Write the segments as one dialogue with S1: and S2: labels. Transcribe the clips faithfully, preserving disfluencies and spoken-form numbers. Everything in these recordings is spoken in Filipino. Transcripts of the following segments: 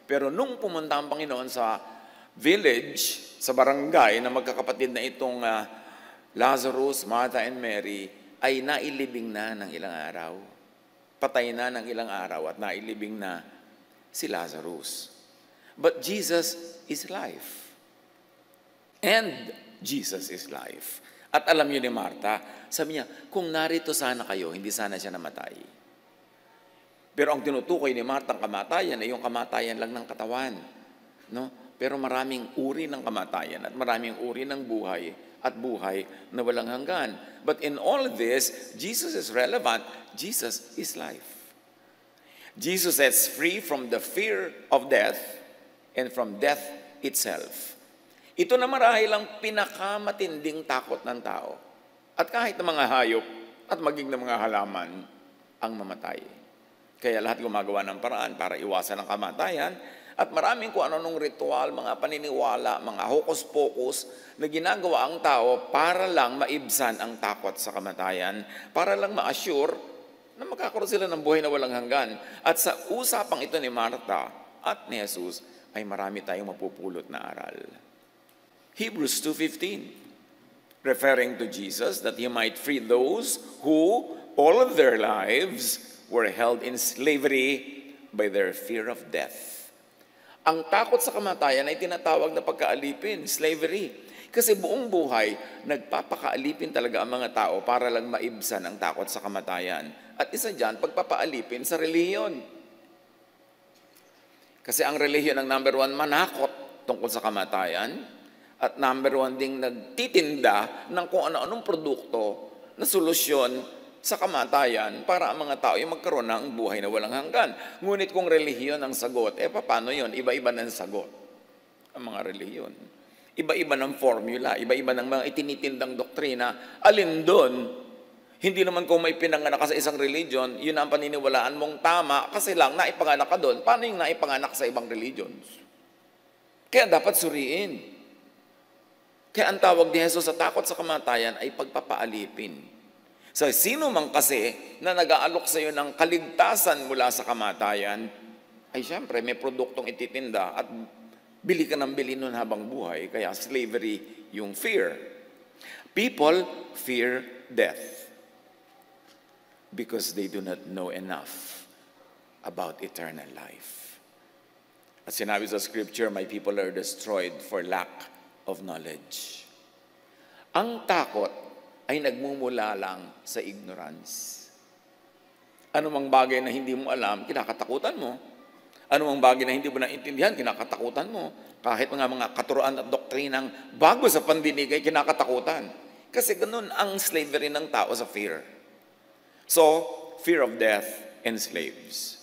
S1: Pero nung pumunta ang Panginoon sa village, sa barangay na magkakapatid na itong uh, Lazarus, Martha, and Mary, ay nailibing na ng ilang araw. Patay na ng ilang araw at nailibing na si Lazarus. But Jesus is life. And Jesus is life. At alam niyo ni Martha, sabi niya, kung narito sana kayo, hindi sana siya namatay. Pero ang tinutukoy ni Martha ang kamatayan ay yung kamatayan lang ng katawan. No? Pero maraming uri ng kamatayan at maraming uri ng buhay at buhay na walang hanggan. But in all this, Jesus is relevant. Jesus is life. Jesus sets free from the fear of death and from death itself. Ito na marahil ang pinakamatinding takot ng tao. At kahit ng mga hayop at maging ng mga halaman ang mamatay. Kaya lahat gumagawa ng paraan para iwasan ang kamatayan. At maraming kung ano-anong ritual, mga paniniwala, mga hokus-pokus na ginagawa ang tao para lang maibsan ang takot sa kamatayan. Para lang ma-assure na magkakaroon sila ng buhay na walang hanggan. At sa usapang ito ni Martha at ni Jesus ay marami tayong mapupulot na aral. Hebrews two fifteen, referring to Jesus, that He might free those who all of their lives were held in slavery by their fear of death. Ang takot sa kamatayan ay tinatawag na pagkaalipin, slavery. Kasi buong buhay, nagpapakaalipin talaga ang mga tao para lang maibsan ang takot sa kamatayan. At isa dyan, pagpapaalipin sa relihiyon. Kasi ang relihiyon ang number one manakot tungkol sa kamatayan. At number one ding nagtitinda ng kung ano-anong produkto na solusyon sa kamatayan para ang mga tao ay magkaroon ng buhay na walang hanggan. Ngunit kung relihiyon ang sagot, eh paano yun? Iba-iba ng sagot ang mga relihiyon. Iba-iba ng formula, iba-iba ng mga itinitindang doktrina. Alin doon, hindi naman kung may pinanganak ka sa isang religion, yun ang paniniwalaan mong tama kasi lang naipanganak ka doon. Paano yung naipanganak sa ibang religions? Kaya dapat suriin. Kaya ang tawag ni Jesus sa takot sa kamatayan ay pagpapaalipin. So, sino man kasi na nag-aalok sa iyo ng kaligtasan mula sa kamatayan, ay siyempre may produktong ititinda at bili ka ng bili nun habang buhay. Kaya slavery yung fear. People fear death because they do not know enough about eternal life. At sinabi sa scripture, my people are destroyed for lack of knowledge. Ang takot ay nagmumula lang sa ignorance. Ano mang bagay na hindi mo alam, kinakatakutan mo. Ano mang bagay na hindi mo naintindihan, kinakatakutan mo. Kahit mga mga katuruan at doktrinang bago sa pandinig ay kinakatakutan. Kasi ganun ang slavery ng tao sa fear. So, fear of death enslaves.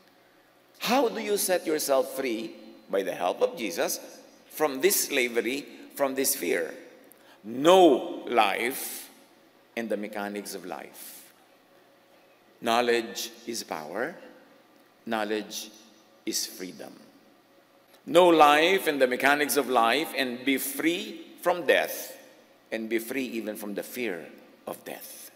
S1: How do you set yourself free by the help of Jesus from this slavery, from this fear? Know life and the mechanics of life. Knowledge is power. Knowledge is freedom. Know life and the mechanics of life and be free from death and be free even from the fear of death.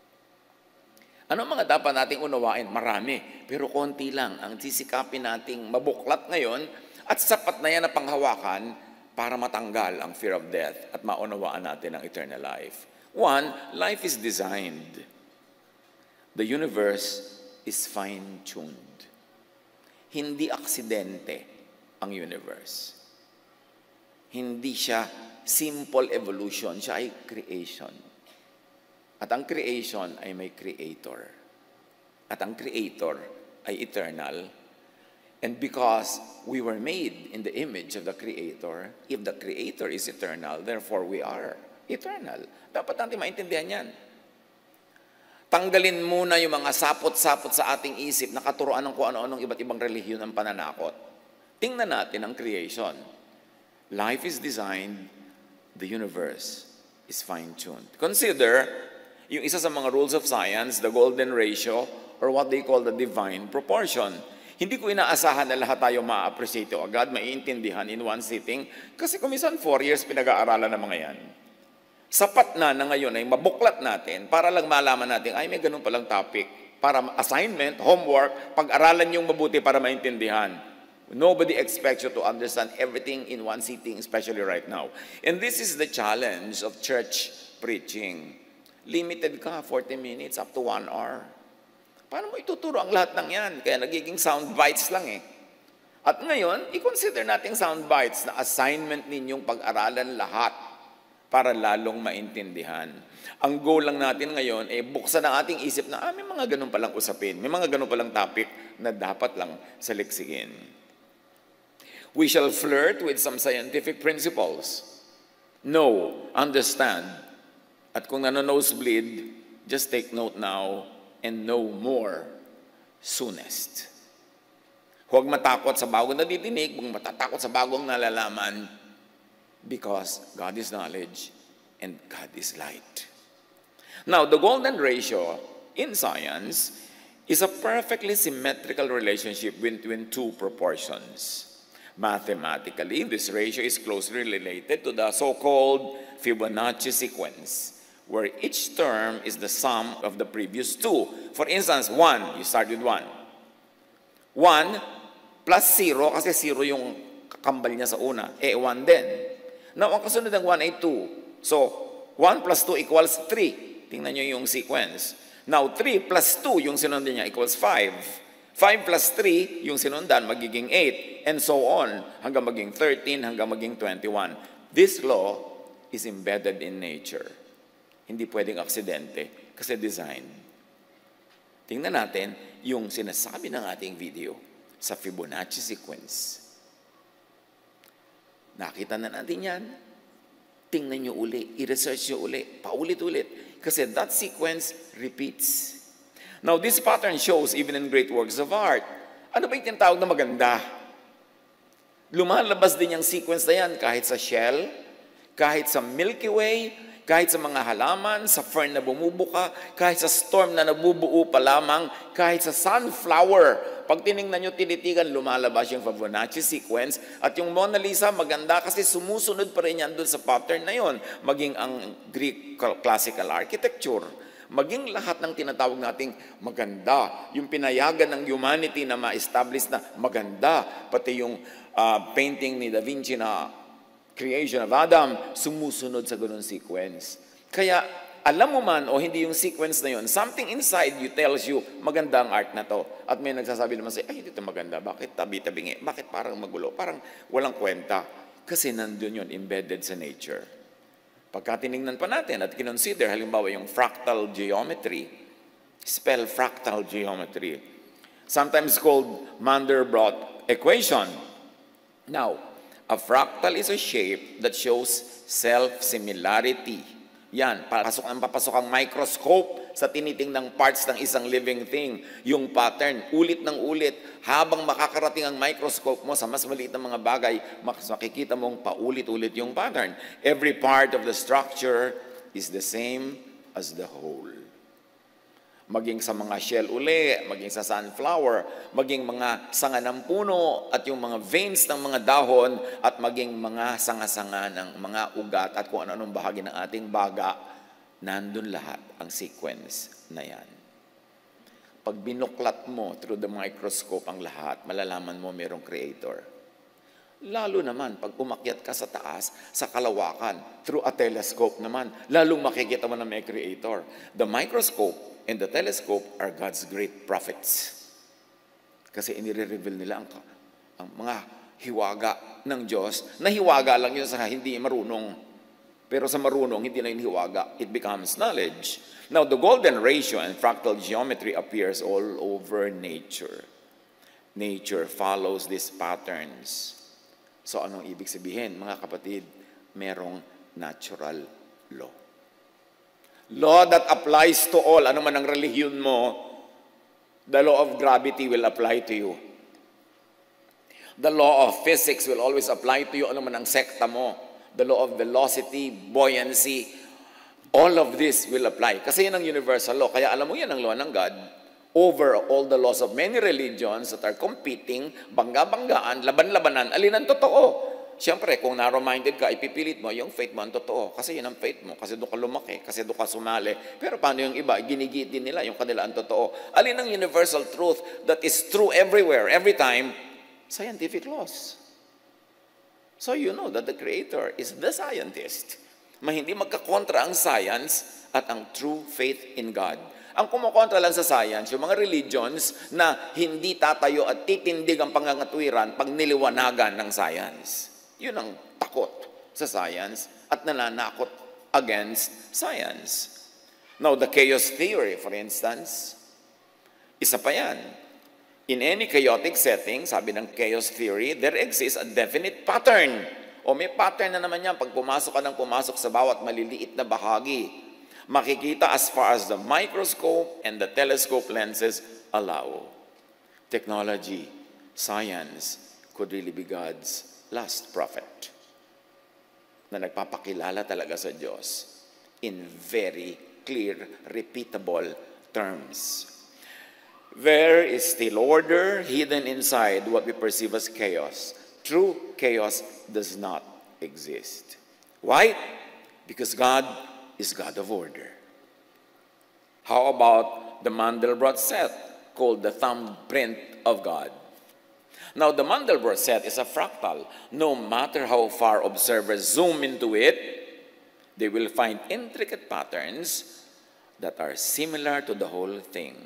S1: Ano mga dapat nating unawain? Marami, pero konti lang ang sisikapin nating mabuklat ngayon at sapat na yan na panghawakan para matanggal ang fear of death at maunawaan natin ang eternal life. One, life is designed. The universe is fine-tuned. Hindi aksidente ang universe. Hindi siya simple evolution, siya ay creation. At ang creation ay may creator. At ang creator ay eternal. And because we were made in the image of the creator, if the creator is eternal, therefore we are eternal. Dapat natin maintindihan yan. Tanggalin muna yung mga sapot-sapot sa ating isip na katuroan ng kung ano-anong iba't ibang relihiyon ng pananakot. Tingnan natin ang creation. Life is designed, the universe is fine-tuned. Consider yung isa sa mga rules of science, the golden ratio, or what they call the divine proportion. Hindi ko inaasahan na lahat tayo ma-appreciate o agad, maiintindihan in one sitting, kasi kumisan four years pinag-aaralan ng mga yan. Sapat na na ngayon ay mabuklat natin para lang malaman natin, ay may ganun palang topic. Para assignment, homework, pag-aralan yung mabuti para maintindihan. Nobody expects you to understand everything in one sitting, especially right now. And this is the challenge of church preaching. Limited ka, forty minutes up to one hour. Paano mo ituturo ang lahat ng yan? Kaya nagiging sound bites lang eh. At ngayon, i-consider natin sound bites na assignment ninyong pag-aralan lahat para lalong maintindihan. Ang goal lang natin ngayon ay eh, buksan ang ating isip na ah, may mga ganun palang usapin, may mga ganun palang topic na dapat lang saliksigin. We shall flirt with some scientific principles. Know, understand, at kung nano-nosebleed, just take note now and know more soonest. Huwag matakot sa bagong nadidinig, huwag matatakot sa bagong nalalaman, because God is knowledge and God is light. Now, the golden ratio in science is a perfectly symmetrical relationship between two proportions. Mathematically, this ratio is closely related to the so-called Fibonacci sequence, where each term is the sum of the previous two. For instance, one, you start with one. one plus zero, kasi zero yung kakambal niya sa una, eh one din. Now, ang kasunod ng one ay two. So, one plus two equals three. Tingnan nyo yung sequence. Now, three plus two, yung sinundan niya, equals five. five plus three, yung sinundan, magiging eight. And so on, hanggang maging thirteen, hanggang maging twenty-one. This law is embedded in nature. Hindi pwedeng aksidente, kasi design. Tingnan natin yung sinasabi ng ating video sa Fibonacci sequence. Nakita na natin yan. Tingnan nyo uli, i-research nyo uli, paulit-ulit. Kasi that sequence repeats. Now, this pattern shows even in great works of art. Ano ba yung tinatawag na maganda? Lumalabas din yung sequence na yan kahit sa shell, kahit sa Milky Way, kahit sa mga halaman, sa fern na bumubuka, kahit sa storm na nabubuo pa lamang, kahit sa sunflower. Pag tinignan nyo, tinitigan, lumalabas yung Fibonacci sequence. At yung Mona Lisa, maganda kasi sumusunod pa rin yan doon sa pattern na yon. Maging ang Greek classical architecture. Maging lahat ng tinatawag nating maganda. Yung pinayagan ng humanity na ma-establish na maganda. Pati yung uh, painting ni Da Vinci na creation of Adam, sumusunod sa ganun sequence. Kaya, alam mo man o hindi yung sequence na yun, something inside you tells you, maganda ang art na to. At may nagsasabi naman sa'yo, ay, hindi ito maganda. Bakit tabi-tabingi? Bakit parang magulo? Parang walang kwenta. Kasi nandun yun, embedded sa nature. Pagka tinignan pa natin at kinonsider, halimbawa yung fractal geometry, spell fractal geometry, sometimes called Mandelbrot equation. Now, a fractal is a shape that shows self-similarity. Yan, papasok ang papasok ang microscope sa tinitingnang parts ng isang living thing. Yung pattern, ulit ng ulit, habang makakarating ang microscope mo sa mas maliit na mga bagay, makikita mong paulit-ulit yung pattern. Every part of the structure is the same as the whole. Maging sa mga shell uli, maging sa sunflower, maging mga sanga ng puno, at yung mga veins ng mga dahon, at maging mga sanga-sanga ng mga ugat, at kung ano-anong bahagi ng ating baga, nandun lahat ang sequence na yan. Pag binuklat mo through the microscope ang lahat, malalaman mo mayroong creator. Lalo naman, pag umakyat ka sa taas, sa kalawakan, through a telescope naman, lalong makikita mo na may creator. The microscope and the telescope are God's great prophets. Kasi inire-reveal nila ang, ang mga hiwaga ng Diyos, na hiwaga lang yun sa hindi marunong. Pero sa marunong, hindi na yun hiwaga. It becomes knowledge. Now, the golden ratio and fractal geometry appears all over nature. Nature follows these patterns. So, anong ibig sabihin? Mga kapatid, merong natural law. Law that applies to all. Ano man ang relihiyon mo, the law of gravity will apply to you. The law of physics will always apply to you. Ano man ang sekta mo. The law of velocity, buoyancy, all of this will apply. Kasi yan ang universal law. Kaya alam mo yan ang law ng God over all the laws of many religions that are competing, bangga-banggaan, laban-labanan, alin ang totoo. Siyempre, kung narrow-minded ka, ipipilit mo, yung faith mo ang totoo. Kasi yun ang faith mo. Kasi doon ka lumaki. Kasi doon ka sumali. Pero paano yung iba? Ginigit din nila yung kanila ang totoo. Alin ang universal truth that is true everywhere, every time, scientific laws. So you know that the Creator is the scientist. Ma hindi magkakontra ang science at ang true faith in God. Ang kumukontra lang sa science, yung mga religions na hindi tatayo at titindig ang pangangatwiran pag niliwanagan ng science. Yun ang takot sa science at nananakot against science. Now, the chaos theory, for instance, isa pa yan. In any chaotic setting, sabi ng chaos theory, there exists a definite pattern. O may pattern na naman yan pag pumasok ka ng pumasok sa bawat maliliit na bahagi. Makikita as far as the microscope and the telescope lenses allow. Technology, science could really be God's last prophet na nagpapakilala talaga sa Diyos in very clear, repeatable terms. There is still order hidden inside what we perceive as chaos. True chaos does not exist. Why? Because God is God of order. How about the Mandelbrot set, called the thumbprint of God? Now, the Mandelbrot set is a fractal. No matter how far observers zoom into it, they will find intricate patterns that are similar to the whole thing.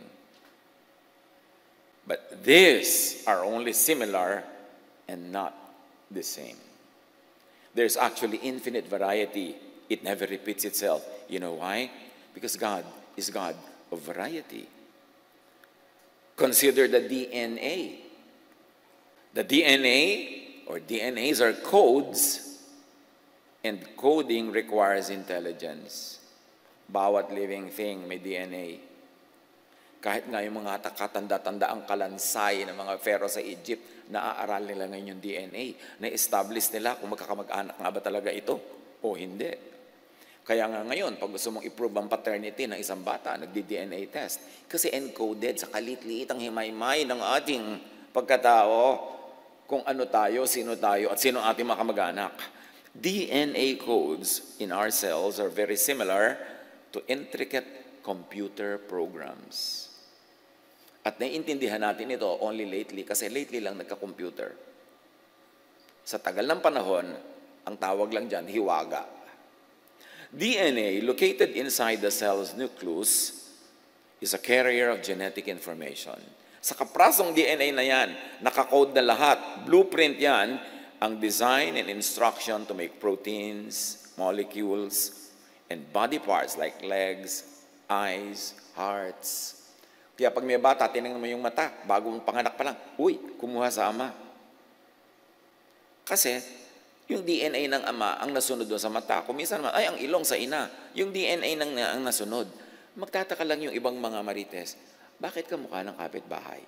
S1: But these are only similar and not the same. There's actually infinite variety. It never repeats itself. You know why? Because God is God of variety. Consider the D N A. The D N A or D N As are codes, and coding requires intelligence. Bawat living thing may D N A. Kahit nga yung mga katanda-tanda ang kalansay ng mga pharaoh sa Egypt, naaaral nila ngayon yung D N A. Na-establish nila kung magkakamag-anak nga ba talaga ito o hindi. Kaya nga ngayon, pag gusto mong i-prove ang paternity ng isang bata, nagdi-D N A test. Kasi encoded sa kalit-liit ang himaymay ng ating pagkatao kung ano tayo, sino tayo, at sino ating mga kamag-anak. D N A codes in our cells are very similar to intricate computer programs. At naiintindihan natin ito only lately kasi lately lang nagka-computer. Sa tagal ng panahon, ang tawag lang dyan, hiwaga. D N A, located inside the cell's nucleus, is a carrier of genetic information. Sa kaprasong D N A na yan, nakakode na lahat, blueprint yan, ang design and instruction to make proteins, molecules, and body parts like legs, eyes, hearts. Kaya pag may bata, tinignan mo yung mata, bago mong panganak pa lang, uy, kumuha sa ama. Kasi, yung D N A ng ama ang nasunod doon sa mata. Kung minsan naman, ay, ang ilong sa ina. Yung D N A ng ang nasunod. Magtataka lang yung ibang mga marites, bakit ka mukha ng kapitbahay?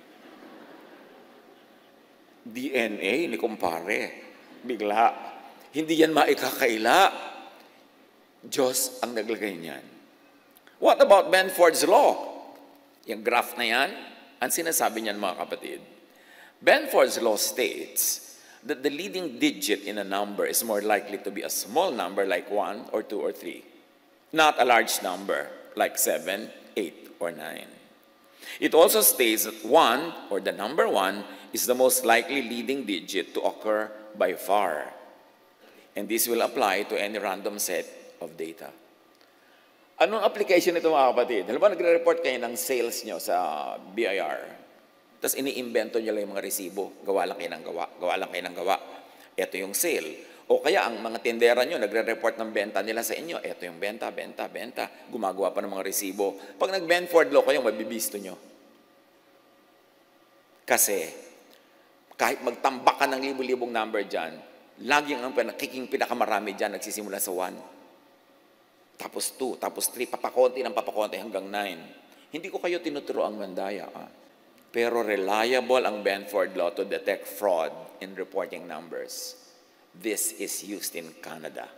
S1: D N A, ni kumpare. Bigla. Hindi yan maikakaila. Diyos ang naglagay niyan. What about Benford's Law? Yung graph na yan, ang sinasabi niyan mga kapatid. Benford's Law states that the leading digit in a number is more likely to be a small number like one or two or three, not a large number like seven, eight, or nine. It also states that one, or the number one, is the most likely leading digit to occur by far. And this will apply to any random set of data. Anong application ito mga kapatid? Halimbawa, nagre-report kayo ng sales nyo sa B I R. Tapos iniimbento nyo lang yung mga resibo. Gawa lang kayo ng gawa. Gawa lang kayo ng gawa. Ito yung sale. O kaya ang mga tindera nyo, nagre-report ng benta nila sa inyo. Ito yung benta, benta, benta. Gumagawa pa ng mga resibo. Pag nag-Benford Law kayo, mabibisto nyo. Kasi, kahit magtambak ka ng libu-libong number dyan, laging ang nakiking pinakamarami dyan, nagsisimula sa one. Tapos two, tapos three, papakonti ng papakonti hanggang nine. Hindi ko kayo tinuturo ang mandaya. Ah. Pero reliable ang Benford Law to detect fraud in reporting numbers. This is used in Canada.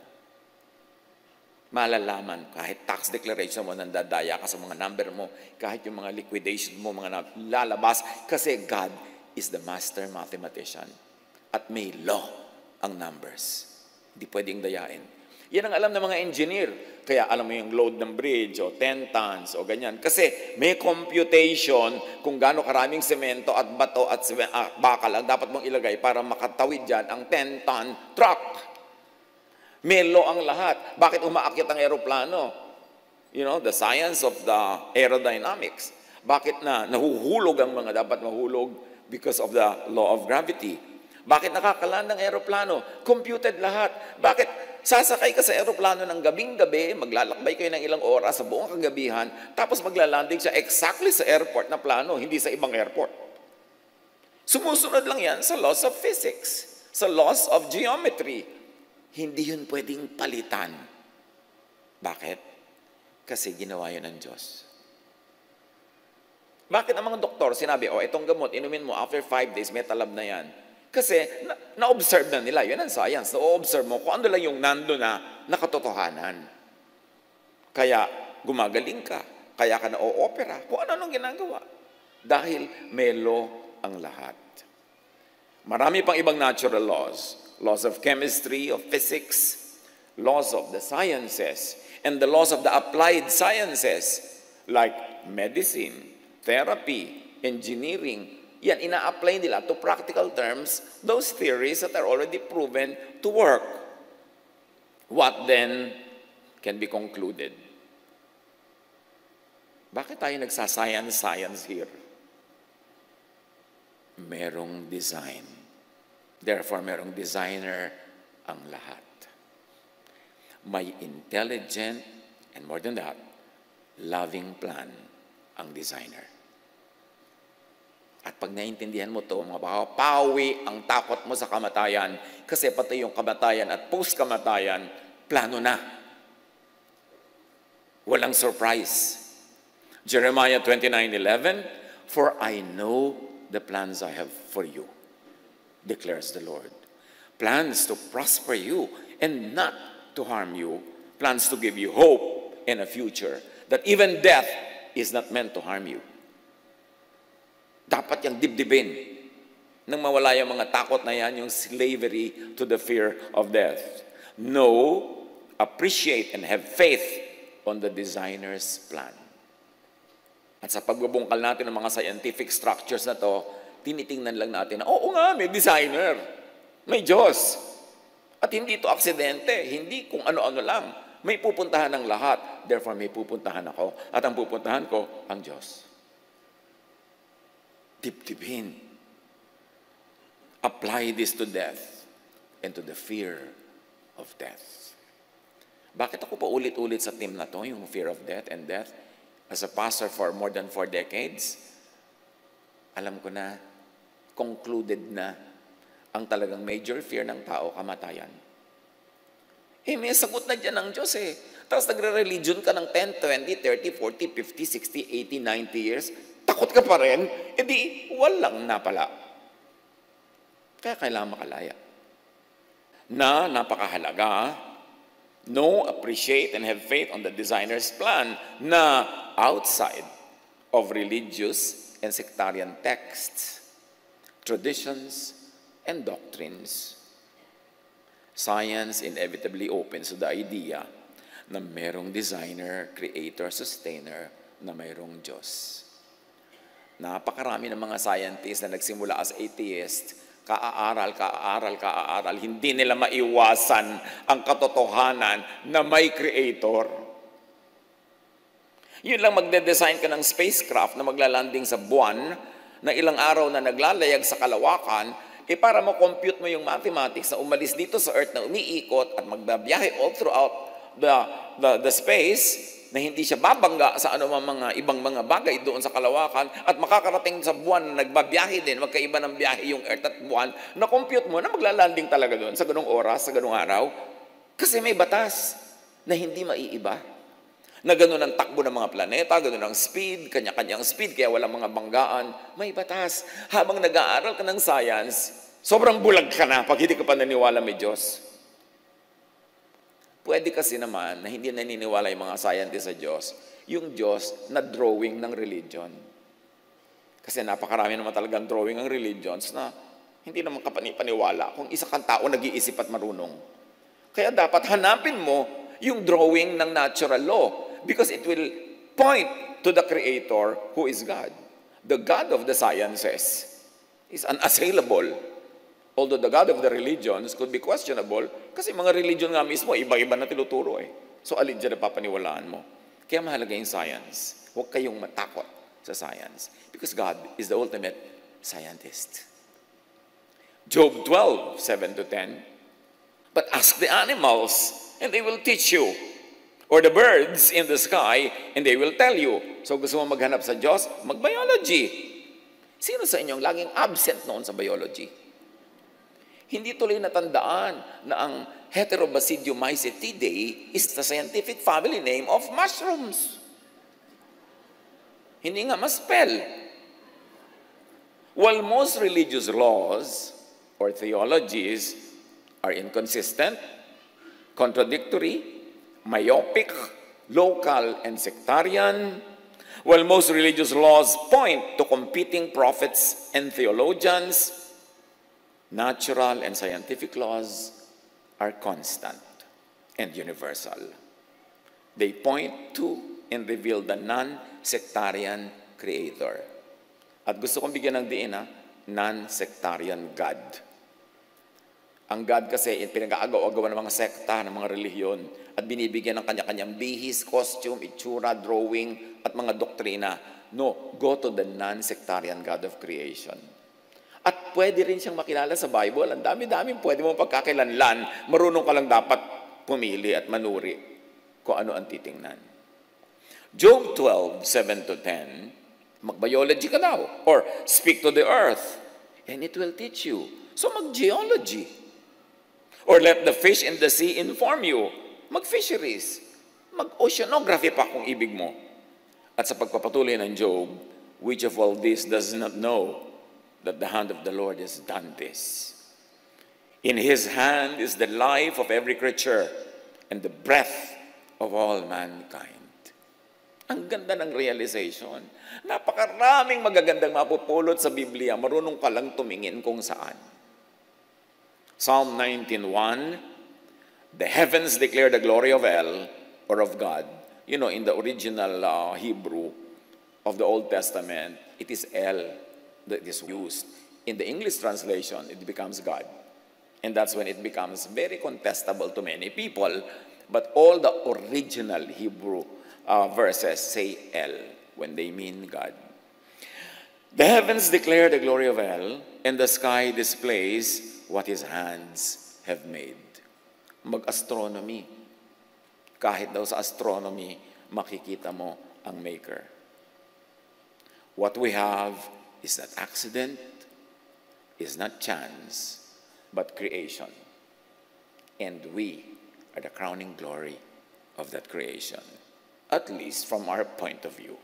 S1: Malalaman, kahit tax declaration mo, nandadaya ka sa mga number mo, kahit yung mga liquidation mo, mga lalabas, kasi God is the master mathematician. At may law ang numbers. Hindi pwedeng dayain. Yan ang alam ng mga engineer. Kaya alam mo yung load ng bridge o ten tons o ganyan. Kasi may computation kung gaano karaming semento at bato at ah, bakal ang dapat mong ilagay para makatawid dyan ang ten ton truck. Melo ang lahat. Bakit umaakyat ang eroplano? You know, the science of the aerodynamics. Bakit na nahuhulog ang mga dapat mahulog? Because of the law of gravity. Bakit nakakaland ng eroplano? Computed lahat. Bakit sasakay ka sa eroplano ng gabing-gabi, maglalakbay kayo ng ilang oras sa buong kagabihan, tapos maglalanding siya exactly sa airport na plano, hindi sa ibang airport. Sumusunod lang yan sa laws of physics, sa laws of geometry. Hindi yun pwedeng palitan. Bakit? Kasi ginawa yun ng Diyos. Bakit ang mga doktor sinabi, oh, itong gamot, inumin mo, after five days, may talab na yan. Kasi na-observe na nila, yun ang science, na-observe mo kung ano lang yung nando na nakatotohanan. Kaya gumagaling ka, kaya ka na-o-opera, kung ano nung ginagawa. Dahil may law ang lahat. Marami pang ibang natural laws, laws of chemistry, of physics, laws of the sciences, and the laws of the applied sciences, like medicine, therapy, engineering. Yan, ina-apply nila to practical terms, those theories that are already proven to work. What then can be concluded? Bakit tayo nagsascience-science here? Merong design. Therefore, merong designer ang lahat. May intelligent, and more than that, loving plan ang designer. At pag naintindihan mo ito, mga baka, pawi ang takot mo sa kamatayan kasi pati yung kamatayan at post-kamatayan, plano na. Walang surprise. Jeremiah twenty-nine eleven, for I know the plans I have for you, declares the Lord. Plans to prosper you and not to harm you. Plans to give you hope and a future. That even death is not meant to harm you. Dapat yung dibdibin nang mawala yung mga takot na yan, yung slavery to the fear of death. Know, appreciate, and have faith on the designer's plan. At sa pagbubungkal natin ng mga scientific structures na to, tinitingnan lang natin na, oo nga, may designer, may Diyos. At hindi ito aksidente, hindi kung ano-ano lang. May pupuntahan ng lahat, therefore may pupuntahan ako. At ang pupuntahan ko, ang Diyos. Dibdibin. Apply this to death and to the fear of death. Bakit ako pa ulit-ulit sa theme na to, yung fear of death and death? As a pastor for more than four decades, alam ko na, concluded na ang talagang major fear ng tao, kamatayan. Eh, may sagot na dyan ng Diyos eh. Tapos nagre-religion ka ng ten, twenty, thirty, forty, fifty, sixty, eighty, ninety years, takot ka pa rin, edi walang napala. Kaya kailangan makalaya. Na napakahalaga, know, appreciate, and have faith on the designer's plan na outside of religious and sectarian texts, traditions, and doctrines. Science inevitably opens to the idea na mayroong designer, creator, sustainer, na mayroong Diyos. Napakarami ng mga scientists na nagsimula as atheist, kaaaral, kaaaral, kaaaral, hindi nila maiwasan ang katotohanan na may creator. Yun lang magde-design ka ng spacecraft na maglalanding sa buwan, na ilang araw na naglalayag sa kalawakan, eh para ma-compute mo yung mathematics na umalis dito sa Earth na umiikot at magbabiyahe all throughout the, the, the space, na hindi siya babangga sa anumang mga ibang mga bagay doon sa kalawakan at makakarating sa buwan na nagbabiyahe din, magkaiba ng biyahe yung Earth at buwan, na-compute mo na maglalanding talaga doon sa ganung oras, sa ganung araw. Kasi may batas na hindi maiiba. Na ganun ang takbo ng mga planeta, ganun ang speed, kanya-kanyang speed, kaya walang mga banggaan. May batas. Habang nag-aaral ka ng science, sobrang bulag ka na pag hindi ka pa naniwala may Diyos. Pwede kasi naman na hindi naniniwala yung mga scientists sa Diyos, yung Diyos na drawing ng religion. Kasi napakarami naman talagang drawing ng religions na hindi naman kapanipaniwala kung isa kang tao nag-iisip at marunong. Kaya dapat hanapin mo yung drawing ng natural law because it will point to the Creator who is God. The God of the sciences is unassailable. Although the God of the religions could be questionable kasi mga religion nga mismo, iba-iba na tinuturo eh. So alin dyan na papaniwalaan mo? Kaya mahalaga yung science. Huwag kayong matakot sa science because God is the ultimate scientist. Job twelve, seven to ten. But ask the animals, and they will teach you. Or the birds in the sky, and they will tell you. So gusto mo maghanap sa Diyos? Mag-biology. Sino sa inyong laging absent noon sa biology? Hindi tuloy natandaan na ang Heterobasidiomycetidae is the scientific family name of mushrooms. Hindi nga ma-spell. While most religious laws or theologies are inconsistent, contradictory, myopic, local, and sectarian, while most religious laws point to competing prophets and theologians, natural and scientific laws are constant and universal. They point to and reveal the non-sectarian Creator. At gusto kong bigyan ng diin na non-sectarian God. Ang God kasi, pinag-aagaw-agawan ng mga sekta, ng mga relihiyon, at binibigyan ng kanya-kanyang bihis, costume, itsura, drawing, at mga doktrina. No, go to the non-sectarian God of creation. At pwede rin siyang makilala sa Bible. Ang dami-dami pwede mo pagkakilanlan. Marunong ka lang dapat pumili at manuri kung ano ang titingnan. Job twelve, seven to ten, mag-biology ka daw. Or speak to the earth, and it will teach you. So mag-geology. Or let the fish in the sea inform you. Mag-fisheries. Mag-oceanography pa kung ibig mo. At sa pagpapatuloy ng Job, which of all this does not know that the hand of the Lord has done this? In His hand is the life of every creature and the breath of all mankind. Ang ganda ng realization. Napakaraming magagandang mapupulot sa Biblia. Marunong ka lang tumingin kung saan. Psalm nineteen one, the heavens declare the glory of El, or of God. You know, in the original uh, Hebrew of the Old Testament, it is El that is used. In the English translation, it becomes God. And that's when it becomes very contestable to many people. But all the original Hebrew uh, verses say El when they mean God. The heavens declare the glory of El, and the sky displays what His hands have made. Mag-astronomy. Kahit daw sa astronomy, makikita mo ang Maker. What we have is not accident, is not chance, but creation. And we are the crowning glory of that creation, at least from our point of view.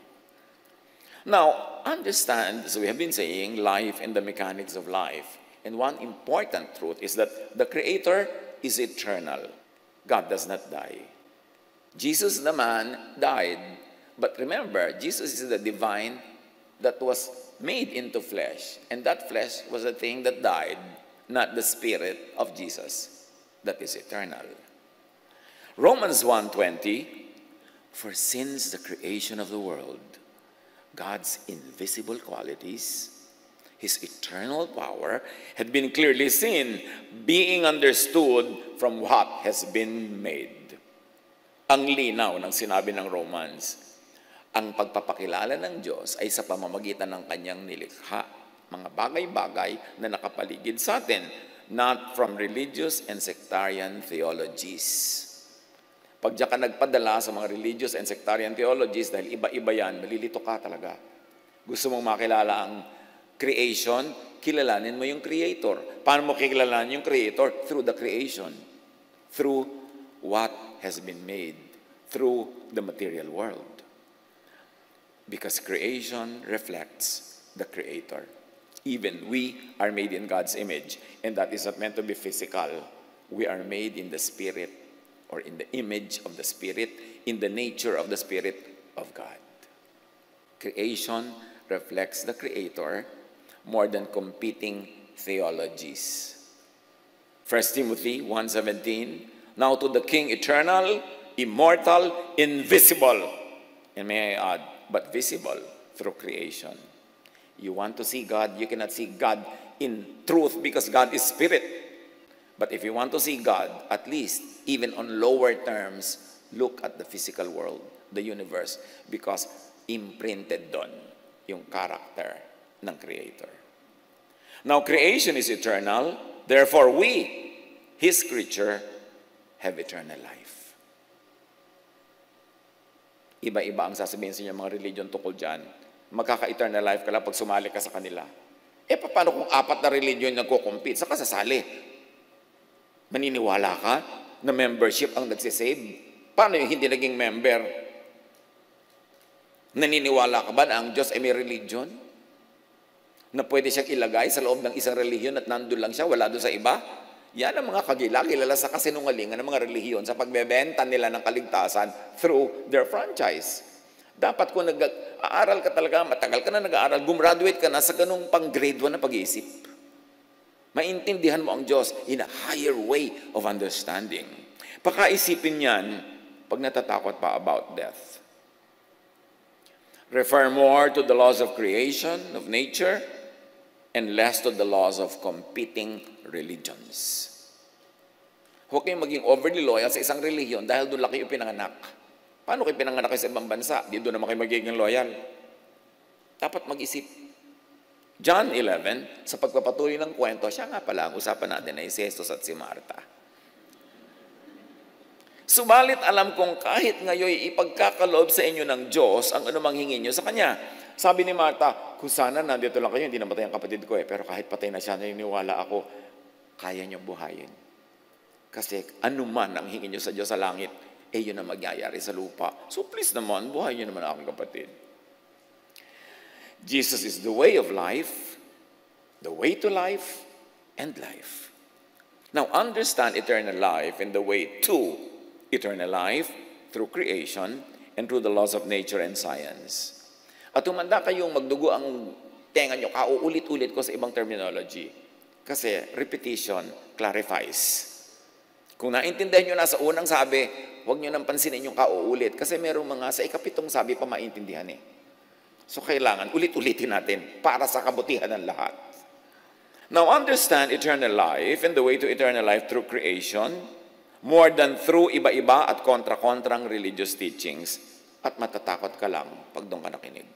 S1: Now, understand, as we have been saying, life and the mechanics of life. And one important truth is that the Creator is eternal. God does not die. Jesus, the man, died. But remember, Jesus is the divine that was made into flesh. And that flesh was a thing that died, not the spirit of Jesus that is eternal. Romans one twenty, for since the creation of the world, God's invisible qualities, His eternal power, had been clearly seen, being understood from what has been made. Ang linaw ng sinabi ng Romans, ang pagpapakilala ng Diyos ay sa pamamagitan ng Kanyang nilikha, mga bagay-bagay na nakapaligid sa atin, not from religious and sectarian theologies. Pag diyan ka nagpadala sa mga religious and sectarian theologies, dahil iba-iba yan, malilito ka talaga. Gusto mong makilala ang creation, kilalanin mo yung Creator. Paano mo kilalanin yung Creator? Through the creation. Through what has been made. Through the material world. Because creation reflects the Creator. Even we are made in God's image. And that is not meant to be physical. We are made in the Spirit, or in the image of the Spirit, in the nature of the Spirit of God. Creation reflects the Creator more than competing theologies. First Timothy one seventeen, Now to the King eternal, immortal, invisible. And may I add, but visible through creation. You want to see God, you cannot see God in truth because God is spirit. But if you want to see God, at least, even on lower terms, look at the physical world, the universe, because imprinted doon yung character ng Creator. Now, creation is eternal, therefore we, His creature, have eternal life. Iba-iba ang sasabihin sa inyo mga religion tungkol dyan. Magkaka-eternal life ka lang pag sumali ka sa kanila. Eh, paano kung apat na religion nagko-compete? Saka sasali? Maniniwala ka na membership ang nagsisave? Paano yung hindi naging member? Naniniwala ka ba na ang Diyos ay may religion? Na pwede siyang ilagay sa loob ng isang relihiyon at nandun lang siya, wala doon sa iba? Yan ang mga kagila, kilala sa kasinungalingan ng mga relihiyon sa pagbebenta nila ng kaligtasan through their franchise. Dapat kung nag-aaral ka talaga, matagal ka na nag-aaral, gumraduate ka na sa ganung pang grade one na pag-iisip. Maintindihan mo ang Diyos in a higher way of understanding. Pakaisipin yan pag natatakot pa about death. Refer more to the laws of creation, of nature, and less to the laws of competing religions. Huwag kayong maging overly loyal sa isang relihiyon dahil doon lang kayo pinanganak. Paano kayo pinanganak kayo sa ibang bansa? Di doon naman kayo magiging loyal. Dapat mag-isip. John eleven, sa pagpapatuloy ng kwento, siya nga pala ang usapan natin ay si Jesus at si Marta. Subalit alam kong kahit ngayon ipagkakaloob sa inyo ng Diyos ang anumang hingin nyo sa Kanya. Sabi ni Marta, kung sana nandito lang kayo, hindi namatay ang kapatid ko eh, pero kahit patay na siya, naniniwala ako, kaya nyo buhayin. Kasi anuman ang hingin nyo sa Diyos sa langit, eh yun ang magyayari sa lupa. So please naman, buhayin nyo naman aking kapatid. Jesus is the way of life, the way to life, and life. Now understand eternal life and the way to eternal life through creation and through the laws of nature and science. At tumanda kayong magdugo ang tenga nyo, kauulit-ulit ko sa ibang terminology. Kasi repetition clarifies. Kung naintindihan nyo na sa unang sabi, huwag nyo nang pansinin yung kauulit. Kasi merong mga sa ikapitong sabi pa maintindihan eh. So kailangan ulit-ulitin natin para sa kabutihan ng lahat. Now understand eternal life and the way to eternal life through creation more than through iba-iba at kontra-kontrang religious teachings at matatakot ka lang pag doon ka nakinig.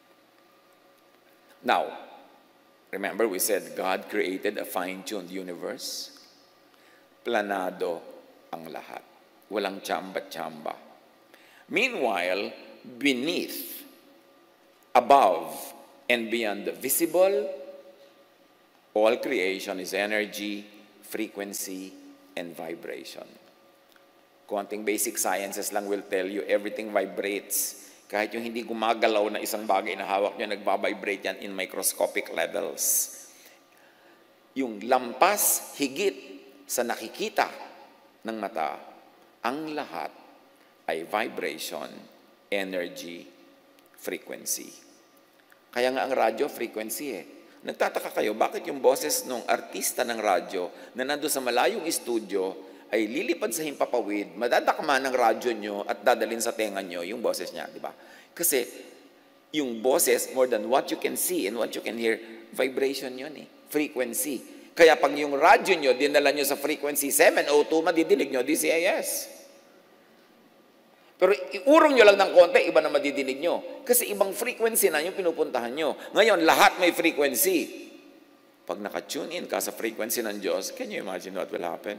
S1: Now, remember we said God created a fine-tuned universe. Planado ang lahat. Walang tsamba-tsamba. Meanwhile, beneath, above, and beyond the visible, all creation is energy, frequency, and vibration. Konting basic sciences lang will tell you everything vibrates. Kahit yung hindi gumagalaw na isang bagay na hawak nyo, nagbabibrate yan in microscopic levels. Yung lampas, higit sa nakikita ng mata, ang lahat ay vibration, energy, frequency. Kaya nga ang radyo, frequency eh. Nagtataka kayo, bakit yung boses ng artista ng radyo na nandun sa malayong studio ay lilipad sa himpapawid, madadakma ng radyo nyo at dadalhin sa tenga nyo yung boses niya, di ba? Kasi yung boses, more than what you can see and what you can hear, vibration yun eh, frequency. Kaya pag yung radyo nyo, dinala nyo sa frequency seven oh two, madidinig nyo D C I S. Pero iurong nyo lang ng konti, iba na madidinig nyo. Kasi ibang frequency na yung pinupuntahan nyo. Ngayon, lahat may frequency. Pag naka-tune in ka sa frequency ng Diyos, can you imagine what will happen?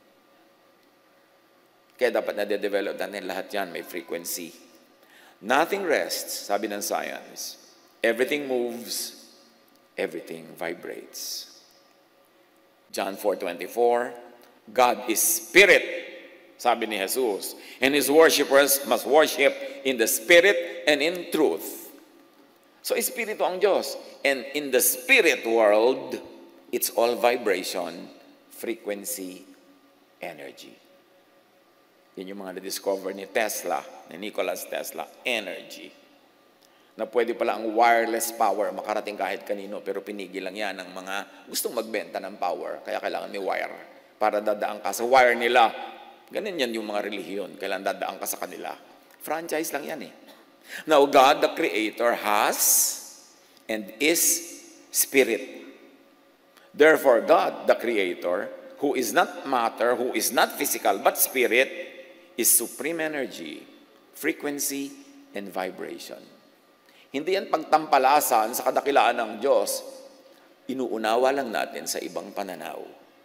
S1: Kaya dapat na-develop natin lahat yan, may frequency. Nothing rests, sabi ng science. Everything moves, everything vibrates. John four twenty-four, God is spirit, sabi ni Jesus, and His worshipers must worship in the spirit and in truth. So, espiritu ang Diyos. And in the spirit world, it's all vibration, frequency, energy. Yan yung mga na-discover ni Tesla, ni Nikola Tesla, energy. Na pwede pala ang wireless power makarating kahit kanino, pero pinigil lang yan ng mga gustong magbenta ng power. Kaya kailangan may wire para dadaan ka sa wire nila. Ganun yan yung mga relihiyon. Kailan dadaan ka sa kanila. Franchise lang yan eh. Now, God, the Creator, has and is Spirit. Therefore, God, the Creator, who is not matter, who is not physical, but Spirit, is supreme energy, frequency, and vibration. Hindi yan pagtampalasan sa kadakilaan ng Diyos. Inuunawa lang natin sa ibang pananaw.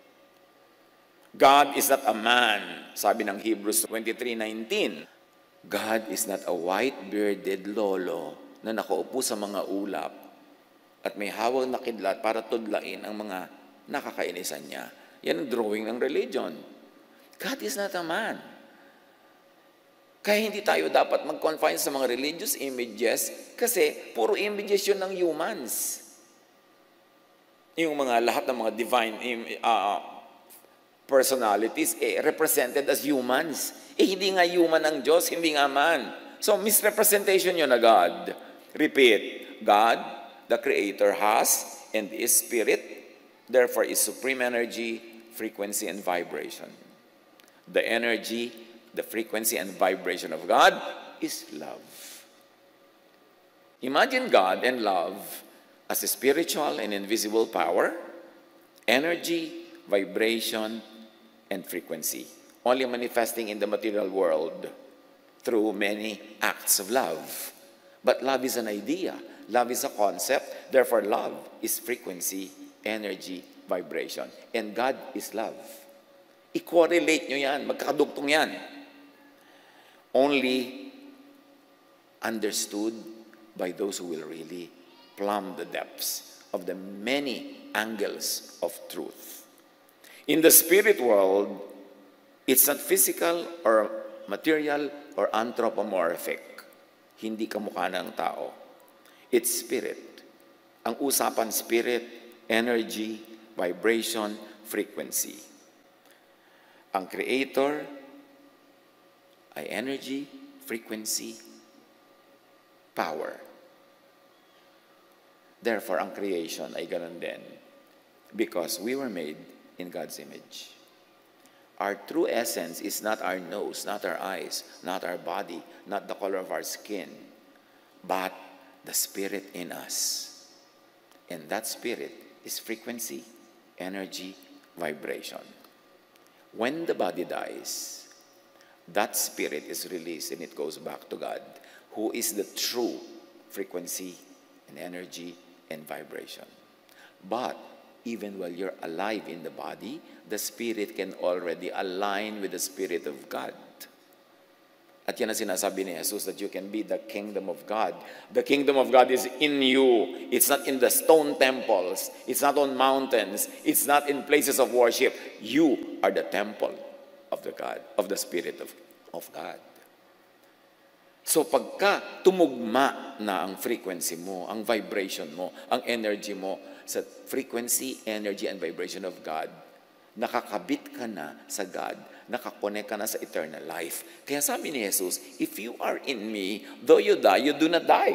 S1: God is not a man, sabi ng Hebrews twenty-three nineteen. God is not a white-bearded lolo na nakaupo sa mga ulap at may hawak na kidlat para tudlain ang mga nakakainisan niya. Yan ang drawing ng religion. God is not a man. Kaya hindi tayo dapat mag-confine sa mga religious images kasi puro images yun ng humans. Yung mga lahat ng mga divine uh, personalities eh, represented as humans. Eh hindi nga human ang Diyos, hindi nga man. So misrepresentation yun na God. Repeat, God, the Creator, has and is Spirit, therefore is supreme energy, frequency, and vibration. The energy, the frequency, and vibration of God is love. Imagine God and love as a spiritual and invisible power, energy, vibration, and frequency, only manifesting in the material world through many acts of love. But love is an idea. Love is a concept. Therefore, love is frequency, energy, vibration. And God is love. I-correlate nyo yan. Magkakadugtong yan. Only understood by those who will really plumb the depths of the many angles of truth. In the spirit world, it's not physical or material or anthropomorphic. Hindi kamukha ng tao. It's spirit. Ang usapan spirit, energy, vibration, frequency. Ang Creator ay energy, frequency, power. Therefore, ang creation ay ganun din. Because we were made in God's image. Our true essence is not our nose, not our eyes, not our body, not the color of our skin, but the Spirit in us. And that Spirit is frequency, energy, vibration. When the body dies, that Spirit is released and it goes back to God, who is the true frequency and energy and vibration. But even while you're alive in the body, the Spirit can already align with the Spirit of God. At yan ang sinasabi ni Jesus, that you can be the kingdom of God. The kingdom of God is in you. It's not in the stone temples. It's not on mountains. It's not in places of worship. You are the temple of the God, of the Spirit of, of God. So pagka tumugma na ang frequency mo, ang vibration mo, ang energy mo sa frequency, energy, and vibration of God, nakakabit ka na sa God, nakakonek ka na sa eternal life. Kaya sabi ni Jesus, if you are in me, though you die, you do not die.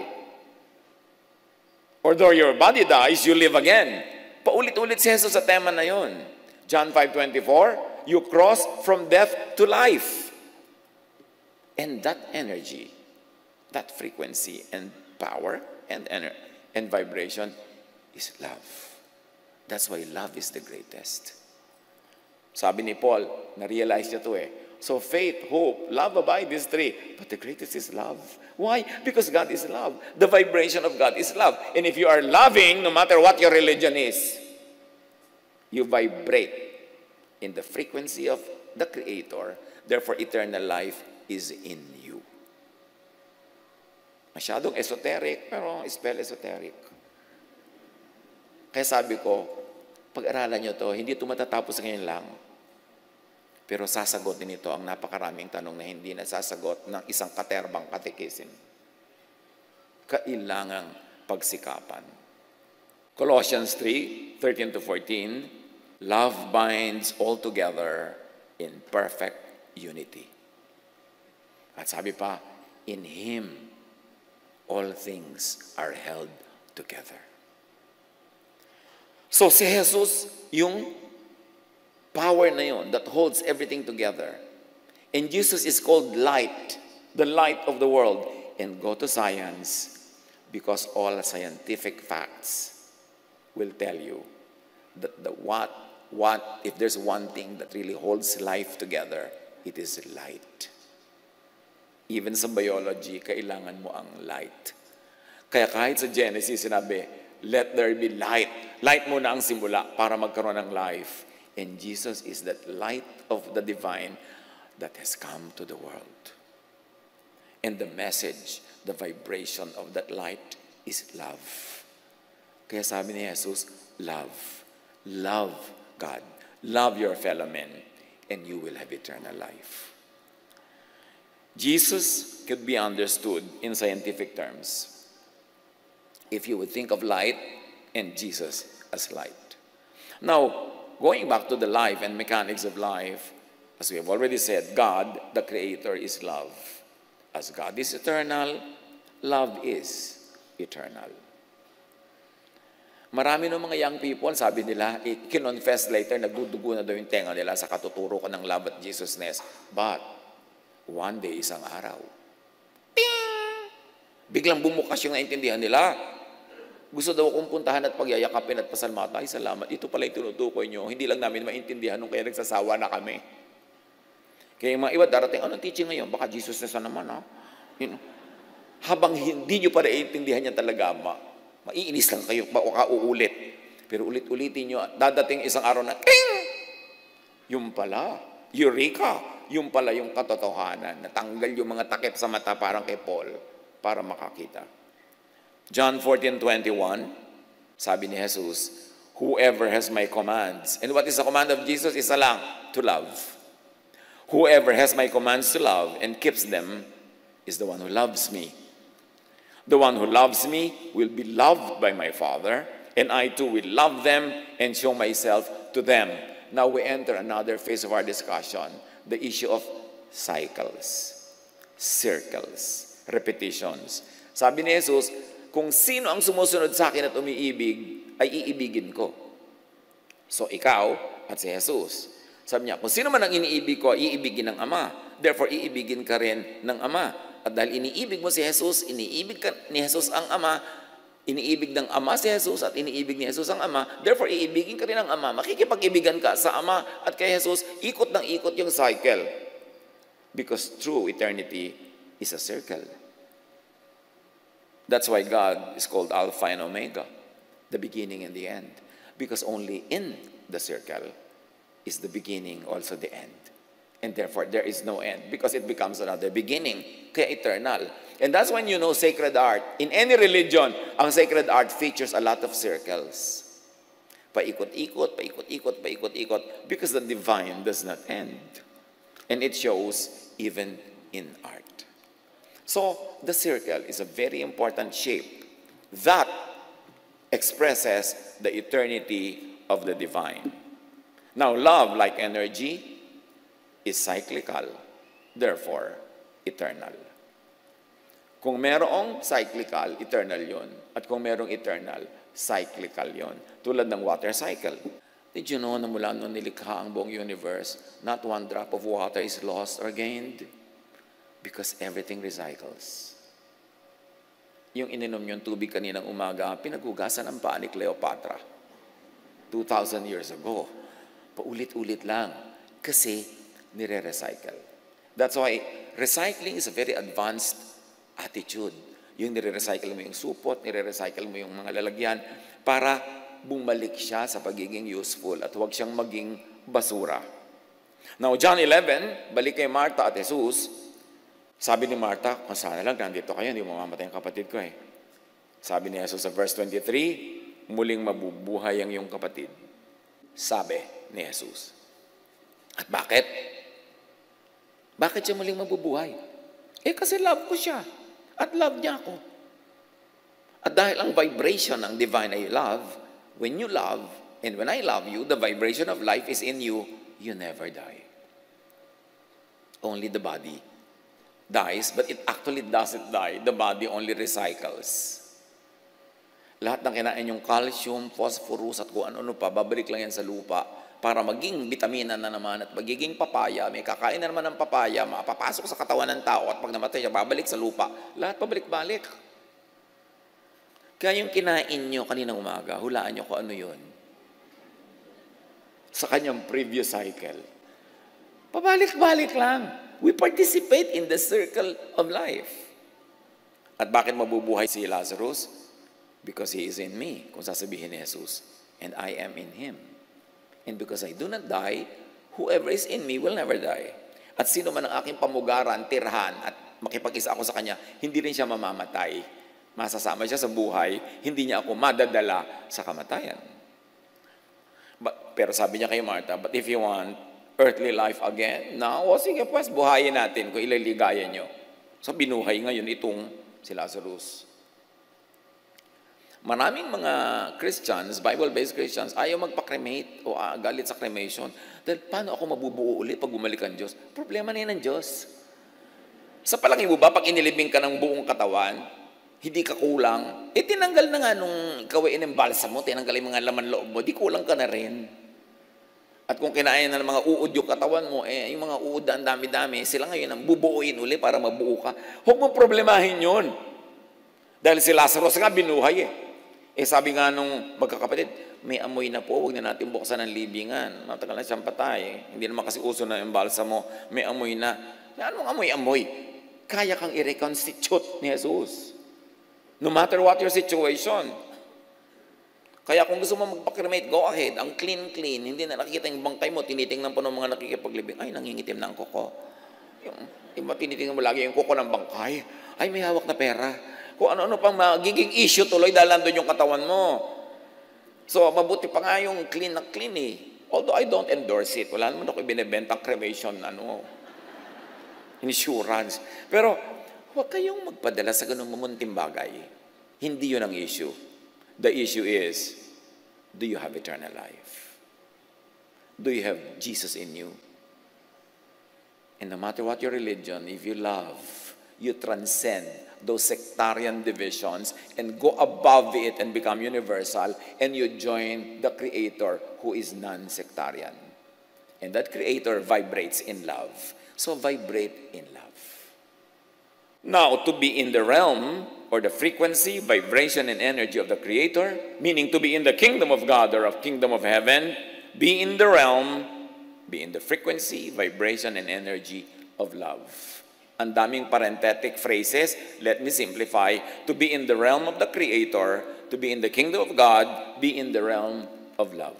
S1: Or though your body dies, you live again. Paulit-ulit si Jesus sa tema na yon. John five twenty-four, you cross from death to life. And that energy, that frequency and power and, and, and vibration is love. That's why love is the greatest. Sabi ni Paul, na-realize niya to eh. So faith, hope, love abide, these three. But the greatest is love. Why? Because God is love. The vibration of God is love. And if you are loving, no matter what your religion is, you vibrate in the frequency of the Creator. Therefore, eternal life is in you. Masyadong esoteric, pero spell esoteric. Kaya sabi ko, pag-aralan nyo to, hindi ito matatapos ngayon lang. Pero sasagutin ito ang napakaraming tanong na hindi nasasagot ng isang katerbang katekisin. Kailangang pagsikapan. Colossians three, thirteen to fourteen, love binds all together in perfect unity. At sabi pa, in Him, all things are held together. So si Jesus, yung power na yon that holds everything together. And Jesus is called light, the light of the world. And go to science, because all scientific facts will tell you that the what, what, if there's one thing that really holds life together, it is light. Even sa biology, kailangan mo ang light. Kaya kahit sa Genesis, sinabi, let there be light. Light muna ang simula para magkaroon ng life. And Jesus is that light of the divine that has come to the world. And the message, the vibration of that light is love. Kaya sabi ni Jesus, love. Love God. Love your fellow men, and you will have eternal life. Jesus could be understood in scientific terms if you would think of light and Jesus as light. Now, going back to the life and mechanics of life, as we have already said, God, the Creator, is love. As God is eternal, love is eternal. Marami ng mga young people, sabi nila, i-confess later, nagdudugo na daw yung tenga nila sa katuturo ko ng love at Jesusness. But, one day, isang araw, ting! Biglang bumukas yung naintindihan nila. Gusto daw akong puntahan at pagyayakapin at pasalamatan. Ay, salamat. Ito pala yung tinutukoy nyo. Hindi lang namin maintindihan nung kaya nagsasawa na kami. Kaya yung mga iba darating, anong teaching ngayon? Baka Jesusness na naman, ha? You know, habang hindi nyo pa naiintindihan yan talaga, ma, maiinis lang kayo, baka uulit. Pero ulit-ulitin nyo, dadating isang araw na, ting! Yung pala, Eureka! Yung pala yung katotohanan, natanggal yung mga takip sa mata parang kay Paul para makakita. John fourteen twenty-one, sabi ni Jesus, whoever has my commands, and what is the command of Jesus? Isa lang, to love. Whoever has my commands to love and keeps them is the one who loves me. The one who loves me will be loved by my Father, and I too will love them and show myself to them. Now we enter another phase of our discussion, the issue of cycles, circles, repetitions. Sabi ni Jesus, kung sino ang sumusunod sa akin at umiibig, ay iibigin ko. So ikaw at si Jesus. Sabi niya, kung sino man ang iniibig ko, iibigin ng Ama. Therefore, iibigin ka rin ng Ama. At dahil iniibig mo si Jesus, iniibig ka ni Jesus ang Ama, iniibig ng Ama si Jesus at iniibig ni Jesus ang Ama, therefore, iibigin ka rin ng Ama. Makikipag-ibigan ka sa Ama at kay Jesus, ikot ng ikot yung cycle. Because true eternity is a circle. That's why God is called Alpha and Omega, the beginning and the end. Because only in the circle is the beginning, also the end. And therefore, there is no end because it becomes another beginning, kaya eternal. And that's when you know sacred art. In any religion, ang sacred art features a lot of circles. Paikot-ikot, paikot-ikot, paikot-ikot, because the divine does not end. And it shows even in art. So, the circle is a very important shape that expresses the eternity of the divine. Now, love, like energy, is cyclical, therefore, eternal. Kung merong cyclical, eternal yon. At kung merong eternal, cyclical yon. Tulad ng water cycle. Did you know na mula nung nilikha ang buong universe, not one drop of water is lost or gained? Because everything recycles. Yung ininom yung tubig kaninang umaga, pinagugasan ang paa ni Cleopatra. two thousand years ago. Paulit-ulit lang. Kasi nire-recycle. That's why recycling is a very advanced attitude. Yung nire-recycle mo yung supot, nire-recycle mo yung mga lalagyan para bumalik siya sa pagiging useful at huwag siyang maging basura. Now, John eleven, balik kay Martha at Jesus, sabi ni Martha, kung sana lang nandito kayo, hindi mo mamamatay ang kapatid ko eh. Sabi ni Jesus sa verse twenty-three, muling mabubuhay ang iyong kapatid. Sabi ni Jesus. At bakit? Bakit siya muling mabubuhay? Eh kasi love ko siya. At love niya ako. At dahil ang vibration ng divine ay love, when you love, and when I love you, the vibration of life is in you, you never die. Only the body dies, but it actually doesn't die. The body only recycles. Lahat ng kinain yung calcium, phosphorus, at kung ano-ano pa, babalik lang yan sa lupa para maging bitamina na naman at magiging papaya, may kakain na naman ng papaya, mapapasok sa katawan ng tao at pag namatay siya, babalik sa lupa. Lahat pabalik-balik. Kaya yung kinain nyo kaninang umaga, hulaan nyo kung ano yun. Sa kanyang previous cycle. Pabalik-balik lang. We participate in the circle of life. At bakit mabubuhay si Lazarus? Because he is in me, kung sasabihin ni Jesus. And I am in him. And because I do not die, whoever is in me will never die. At sino man ang aking pamugaran, tirhan, at makipag-isa ako sa kanya, hindi rin siya mamamatay. Masasama siya sa buhay, hindi niya ako madadala sa kamatayan. But, pero sabi niya kay Martha, but if you want earthly life again, now, o sige pues, buhayin natin kung ililigaya niyo. So binuhay ngayon itong si Lazarus. Maraming mga Christians, Bible-based Christians, ayaw magpa-cremate o uh, galit sa cremation. Dahil paano ako mabubuo ulit pag bumalik ang Diyos? Problema na yan ng Diyos. Sa palagay mo ba, pag inilibing ka ng buong katawan, hindi ka kulang, eh tinanggal na nga nung ikaw ay inimbalsa mo, tinanggal yung mga laman loob mo, di kulang ka na rin. At kung kinain na ng mga uod yung katawan mo, eh yung mga uod ang dami-dami, sila ngayon ang bubuuin uli para mabuo ka. Huwag mong problemahin yun. Dahil si Lazarus nga binuhay eh. Eh sabi nga nung magkakapatid, may amoy na po, huwag na natin buksan ng libingan. Matagal na siyang patay. Hindi naman kasi uso na yung balsa mo, may amoy na. Anong amoy-amoy? Kaya kang i-reconstitute ni Jesus. No matter what your situation. Kaya kung gusto mo magpa-cremate, go ahead. Ang clean-clean, hindi na nakikita yung bangkay mo, tinitingnan po ng mga nakikipaglibing, ay, nangingitim na ang kuko. Yung, iba tinitingnan mo lagi yung kuko ng bangkay, ay, may hawak na pera. Kung ano-ano pang magiging issue tuloy dahil nandun yung katawan mo. So, mabuti pa nga yung clean na clean eh. Although I don't endorse it. Wala naman ako ibinibentang cremation, ano, insurance. Pero, huwag kayong magpadala sa ganung mamunting bagay. Hindi yun ang issue. The issue is, do you have eternal life? Do you have Jesus in you? And no matter what your religion, if you love, you transcend those sectarian divisions and go above it and become universal, and you join the Creator who is non-sectarian. And that Creator vibrates in love. So vibrate in love. Now, to be in the realm or the frequency, vibration, and energy of the Creator, meaning to be in the kingdom of God or of kingdom of heaven, be in the realm, be in the frequency, vibration, and energy of love. Ang daming parenthetic phrases. Let me simplify. To be in the realm of the Creator, to be in the kingdom of God, be in the realm of love.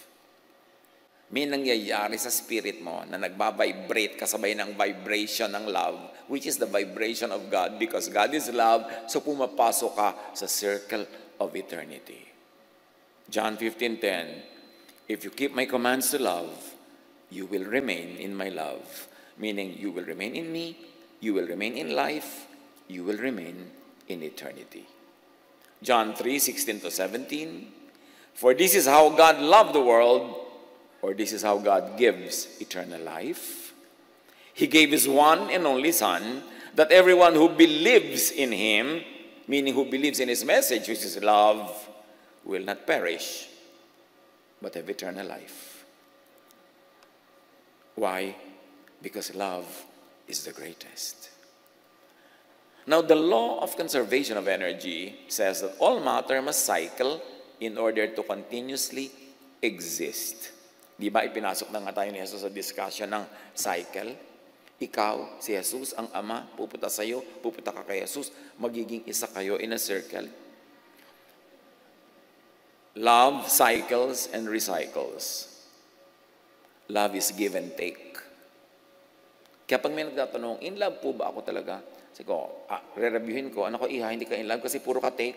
S1: May nangyayari sa spirit mo na nagbabibrate kasabay ng vibration ng love, which is the vibration of God, because God is love, so pumapasok ka sa circle of eternity. John fifteen ten, if you keep my commands to love, you will remain in my love. Meaning, you will remain in me, you will remain in life, you will remain in eternity. John three sixteen to seventeen, for this is how God loved the world, or this is how God gives eternal life. He gave His one and only Son, that everyone who believes in Him, meaning who believes in His message, which is love, will not perish, but have eternal life. Why? Because love is the greatest. Now, the law of conservation of energy says that all matter must cycle in order to continuously exist. Di ba ipinasok na nga tayo ni Jesus sa discussion ng cycle? Ikaw, si Jesus, ang Ama, pupunta sa iyo, pupunta ka kay Jesus, magiging isa kayo in a circle. Love cycles and recycles. Love is give and take. Kaya pag may nagtatanong, in love po ba ako talaga? Sige ko, ah, re-reviewin ko, ano ko, iha, hindi ka in love kasi puro ka take.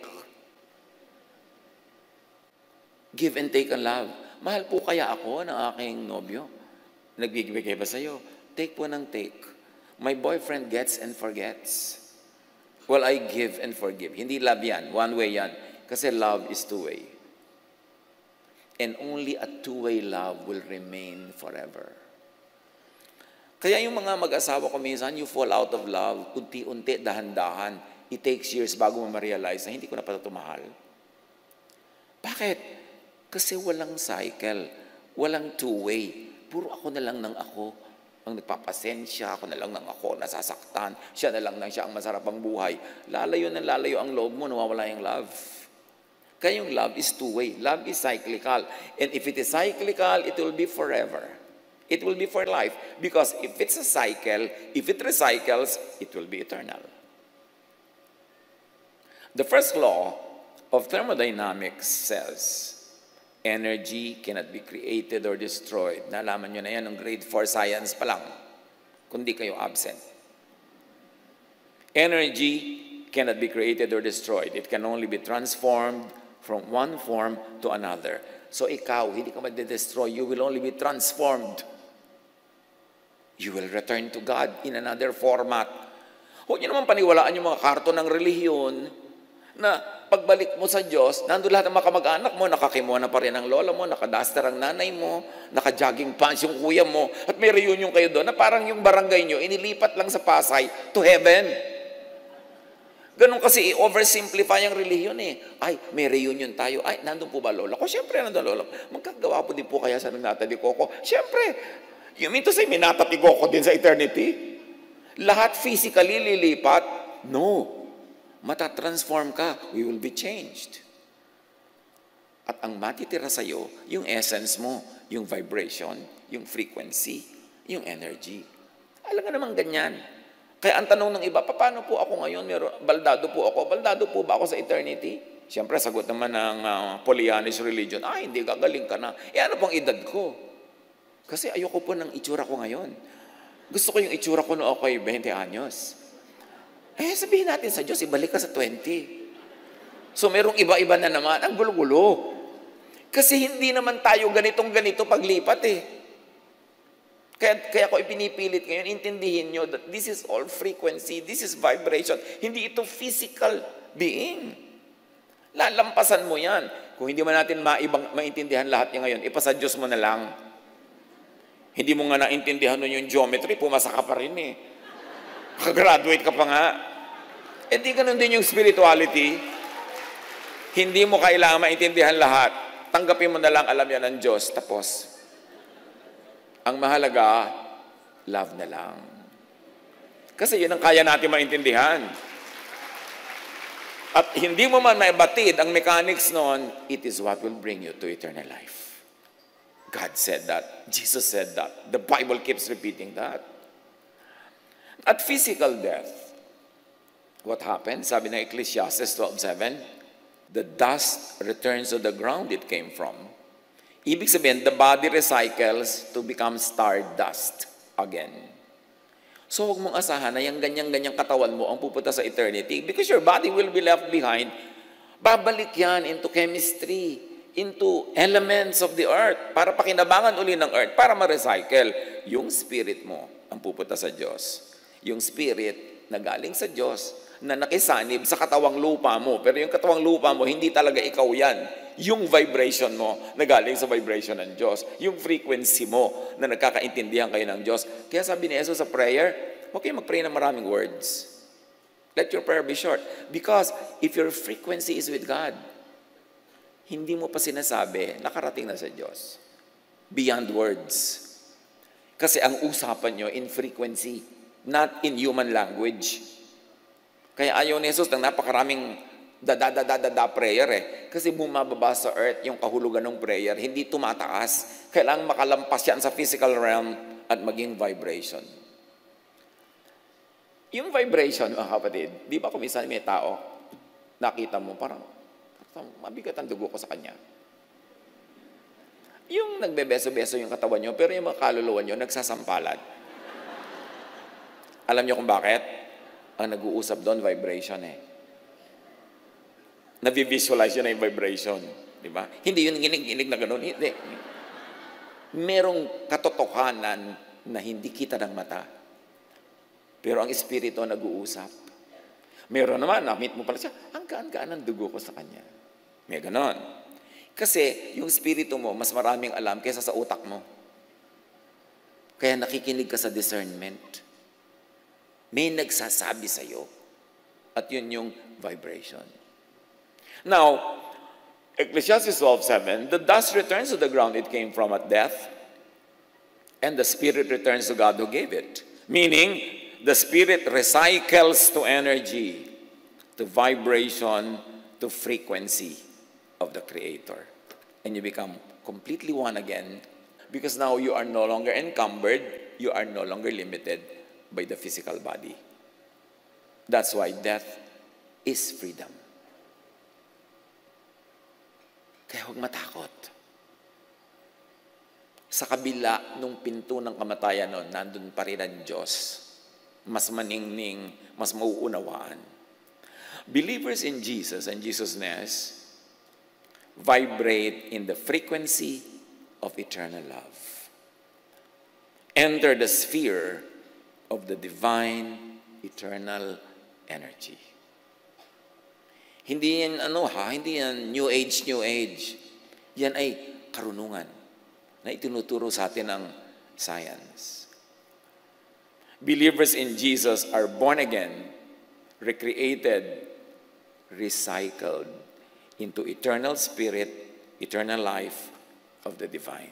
S1: Give and take ang love. Mahal po kaya ako ng aking nobyo? Nagbibigay ba sa'yo? Take po ng take. My boyfriend gets and forgets. Well, I give and forgive. Hindi love yan. One way yan. Kasi love is two-way. And only a two-way love will remain forever. Kaya yung mga mag-asawa ko minsan, you fall out of love, unti-unti, dahan-dahan. It takes years bago mo ma-realize na hindi ko na pala ito mahal. Bakit? Kasi walang cycle. Walang two-way. Puro ako na lang ng ako ang nagpapasensya, ako na lang ng ako nasasaktan, siya na lang ng siya ang masarap ang buhay. Lalayo na lalayo ang loob mo, nawawala yung love. Kaya yung love is two-way. Love is cyclical. And if it is cyclical, it will be forever. It will be for life. Because if it's a cycle, if it recycles, it will be eternal. The first law of thermodynamics says, energy cannot be created or destroyed. Nalaman nyo na yan ng grade four science pa lang, kundi kayo absent. Energy cannot be created or destroyed. It can only be transformed from one form to another. So ikaw, hindi ka ma-destroy. You will only be transformed. You will return to God in another format. Huwag niyo naman paniwalaan yung mga karton ng relihiyon na pagbalik mo sa Diyos, nandun lahat ng mga kamag-anak mo, nakakimono pa rin ang lola mo, nakadaster ang nanay mo, naka-jogging pants yung kuya mo, at may reunion kayo doon na parang yung barangay nyo, inilipat lang sa Pasay to heaven. Ganun kasi i-oversimplify ang relihiyon eh. Ay, may reunion tayo. Ay, nandun po ba lola ko? Siyempre, nandun lola ko. Magkagawa po din po kaya sa nanatali ko ko. Siyempre, you mean to say, may natatigo ko din sa eternity? Lahat physically lilipat? No. Matatransform ka. We will be changed. At ang matitira sa'yo, yung essence mo, yung vibration, yung frequency, yung energy. Alam nga naman ganyan. Kaya ang tanong ng iba, paano po ako ngayon? Meron, baldado po ako. Baldado po ba ako sa eternity? Siyempre, sagot naman ng uh, Pollyannish religion, ah, hindi, gagaling ka na. Eh, ano pong edad ko? Kasi ayoko po ng itsura ko ngayon. Gusto ko yung itsura ko noong ako'y twenty anyos. Eh, sabihin natin sa Diyos, ibalik ka sa twenty. So, merong iba-iba na naman. Ang gulo-gulo. Kasi hindi naman tayo ganitong-ganito paglipat eh. Kaya, kaya ko ipinipilit ngayon, intindihin nyo that this is all frequency, this is vibration. Hindi ito physical being. Lalampasan mo yan. Kung hindi man natin maibang, maintindihan lahat niya ngayon, ipasa Diyos mo na lang. Hindi mo nga naintindihan nun yung geometry, pumasa ka pa rin eh. Kag-graduate ka pa nga. E di ganun din yung spirituality. Hindi mo kailangan maintindihan lahat. Tanggapin mo na lang, alam yan ng Diyos. Tapos, ang mahalaga, love na lang. Kasi yun ang kaya natin maintindihan. At hindi mo man maibatid ang mechanics noon, it is what will bring you to eternal life. God said that. Jesus said that. The Bible keeps repeating that. At physical death, what happens? Sabi ng Ecclesiastes twelve seven, the dust returns to the ground it came from. Ibig sabihin, the body recycles to become stardust again. So huwag mong asahan na yung ganyang-ganyang katawan mo ang pupunta sa eternity because your body will be left behind. Babalik yan into chemistry, into elements of the earth para pakinabangan uli ng earth, para ma-recycle. Yung spirit mo ang pupunta sa Diyos. Yung spirit na galing sa Diyos na nakisanib sa katawang lupa mo. Pero yung katawang lupa mo, hindi talaga ikaw yan. Yung vibration mo na galing sa vibration ng Diyos. Yung frequency mo na nagkakaintindihan kayo ng Diyos. Kaya sabi ni Jesus sa prayer, huwag kayo mag-pray ng maraming words. Let your prayer be short. Because if your frequency is with God, hindi mo pa sinasabi, nakarating na sa Diyos. Beyond words. Kasi ang usapan nyo in frequency, not in human language. Kaya ayaw ni Jesus ng napakaraming da-da-da-da-da prayer eh. Kasi bumababa sa earth yung kahulugan ng prayer, hindi tumataas. Kailangang makalampas yan sa physical realm at maging vibration. Yung vibration, mga kapatid, di ba kung minsan may tao, nakita mo, parang, parang mabigat ang dugo ko sa kanya. Yung nagbebeso-beso yung katawan nyo, pero yung mga kaluluwa nyo, nagsasampalad. Alam niyo kung bakit? Ang nag-uusap doon, vibration eh. Nabi-visualize yun na yung vibration. Di ba? Hindi yun ginig-ginig na gano'n. Hindi. Merong katotohanan na hindi kita ng mata. Pero ang espiritu nag-uusap. Meron naman, na-meet mo pala siya, ang gaan-gaan ng dugo ko sa kanya. May gano'n. Kasi yung espiritu mo, mas maraming alam kaysa sa utak mo. Kaya nakikinig ka sa discernment. May nagsasabi sa'yo. At yun yung vibration. Now, Ecclesiastes twelve seven, the dust returns to the ground it came from at death, and the spirit returns to God who gave it. Meaning, the spirit recycles to energy, to vibration, to frequency of the Creator. And you become completely one again, because now you are no longer encumbered, you are no longer limited by the physical body. That's why death is freedom. Kaya huwag matakot. Sa kabila nung pinto ng kamatayan nun, nandun pa rin ang Diyos. Mas maningning, mas mauunawaan. Believers in Jesus and Jesus-ness vibrate in the frequency of eternal love. Enter the sphere of the divine eternal energy. Hindi yan ano ha, hindi yan new age, new age. Yan ay karunungan na itinuturo sa atin ng science. Believers in Jesus are born again, recreated, recycled into eternal spirit, eternal life of the divine.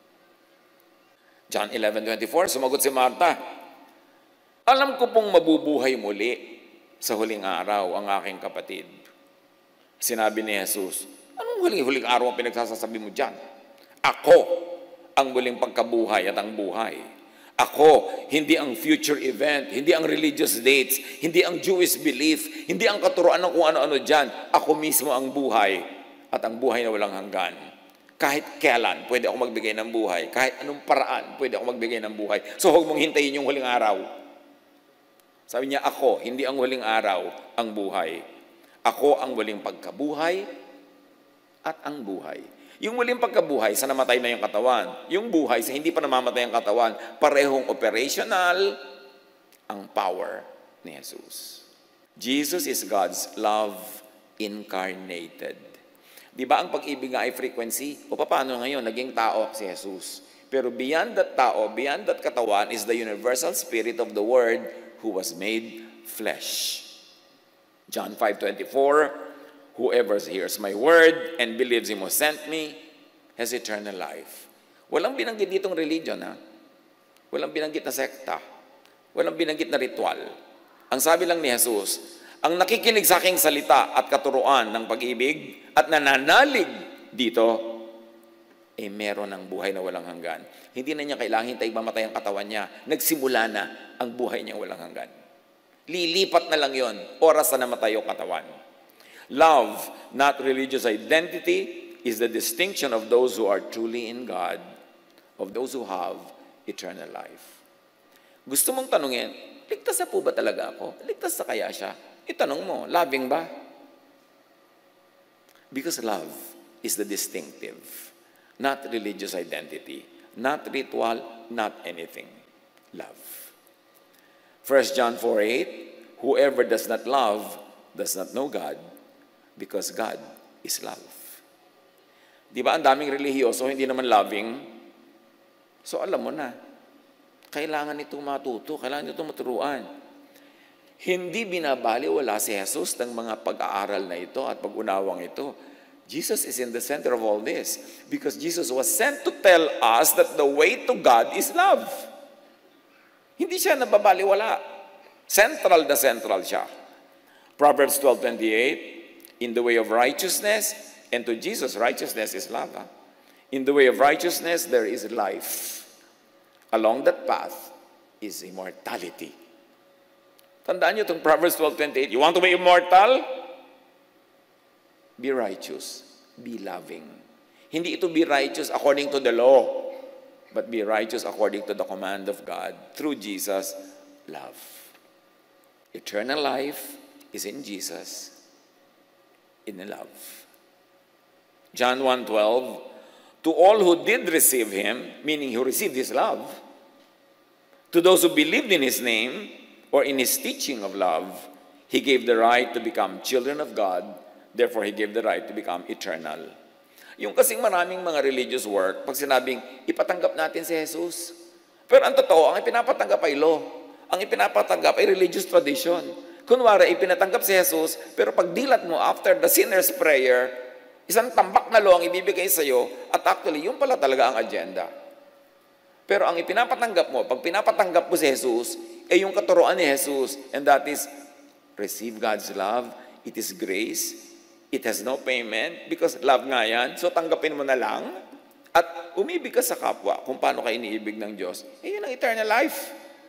S1: John eleven twenty-four, sumagot si Martha, alam ko pong mabubuhay muli sa huling araw ang aking kapatid. Sinabi ni Jesus, anong huling-huling araw ang pinagsasasabi mo dyan? Ako ang muling pagkabuhay at ang buhay. Ako, hindi ang future event, hindi ang religious dates, hindi ang Jewish belief, hindi ang katuroan ng kung ano-ano dyan. Ako mismo ang buhay at ang buhay na walang hanggan. Kahit kailan, pwede ako magbigay ng buhay. Kahit anong paraan, pwede ako magbigay ng buhay. So huwag mong hintayin yung huling araw. Sabi niya, ako, hindi ang huling araw, ang buhay. Ako ang muling pagkabuhay at ang buhay. Yung muling pagkabuhay sa namatay na yung katawan. Yung buhay sa hindi pa namamatay ang katawan. Parehong operational ang power ni Jesus. Jesus is God's love incarnated. Di ba ang pag-ibig nga ay frequency? O paano ngayon? Naging tao si Jesus. Pero beyond that tao, beyond that katawan is the universal spirit of the Word who was made flesh. John five twenty-four, whoever hears my word and believes him who sent me has eternal life. Walang binanggit ditong religion, ha? Walang binanggit na sekta. Walang binanggit na ritual. Ang sabi lang ni Jesus, ang nakikinig sa aking salita at katuruan ng pag-ibig at nananalig dito, eh meron ng buhay na walang hanggan. Hindi na niya kailangan hintay mamatay ang katawan niya. Nagsimula na ang buhay niyang walang hanggan. Lilipat na lang yon, oras na namatay yung katawan. Love, not religious identity, is the distinction of those who are truly in God, of those who have eternal life. Gusto mong tanungin, ligtas na po ba talaga ako? Ligtas na kaya siya? Itanong mo, loving ba? Because love is the distinctive, not religious identity, not ritual, not anything. Love. First John four eight, whoever does not love does not know God, because God is love. Di ba ang daming relihiyoso, hindi naman loving? So alam mo na, kailangan itong matuto, kailangan itong maturuan. Hindi binabaliwala si Jesus ng mga pag-aaral na ito at pag-unawang ito. Jesus is in the center of all this, because Jesus was sent to tell us that the way to God is love. Hindi siya nababaliwala. Central na central siya. Proverbs twelve twenty-eight, in the way of righteousness, and to Jesus, righteousness is love. Huh? In the way of righteousness, there is life. Along that path is immortality. Tandaan niyo itong Proverbs twelve twenty-eight. You want to be immortal? Be righteous. Be loving. Hindi ito be righteous according to the law, but be righteous according to the command of God through Jesus, love. Eternal life is in Jesus, in love. John one twelve, to all who did receive him, meaning who received his love, to those who believed in his name or in his teaching of love, he gave the right to become children of God, therefore he gave the right to become eternal. Yung kasing maraming mga religious work, pag sinabing, ipatanggap natin si Jesus. Pero ang totoo, ang ipinapatanggap ay law. Ang ipinapatanggap ay religious tradition. Kunwari, ipinatanggap si Jesus, pero pag dilat mo after the sinner's prayer, Isang tambak na law ang ibibigay sa'yo at actually, yun pala talaga ang agenda. Pero ang ipinapatanggap mo, pag pinapatanggap mo si Jesus, eh yung katuroan ni Jesus, and that is, receive God's love, it is grace, it has no payment, because love nga yan, so tanggapin mo na lang, at umibig ka sa kapwa kung paano ka iniibig ng Diyos, eh yun ang eternal life.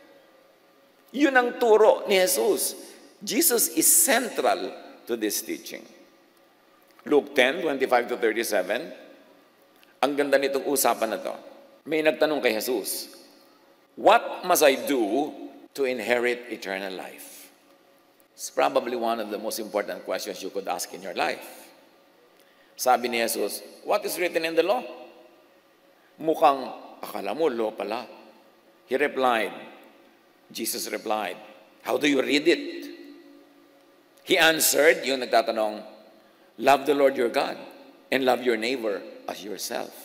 S1: Yun ang turo ni Jesus. Jesus is central to this teaching. Luke ten, twenty-five to thirty-seven, ang ganda nitong usapan na to. May nagtanong kay Jesus, what must I do to inherit eternal life? It's probably one of the most important questions you could ask in your life. Sabi ni Jesus, what is written in the law? Mukhang, akala mo, law pala. He replied, Jesus replied, how do you read it? He answered, yung nagtatanong, love the Lord your God and love your neighbor as yourself.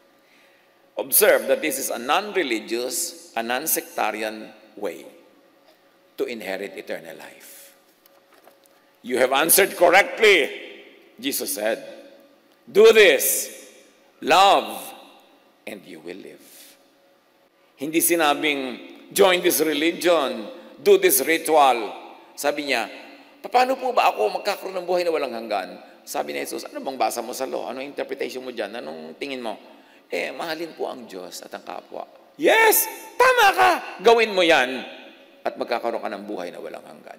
S1: Observe that this is a non-religious, a non-sectarian way to inherit eternal life. You have answered correctly, Jesus said. Do this, love, and you will live. Hindi sinabing, join this religion, do this ritual. Sabi niya, paano po ba ako magkakaroon ng buhay na walang hanggan? Sabi ni Jesus, ano bang basa mo sa law? Anong interpretation mo dyan? Anong tingin mo? Eh, mahalin po ang Diyos at ang kapwa. Yes! Tama ka! Gawin mo yan at magkakaroon ka ng buhay na walang hanggan.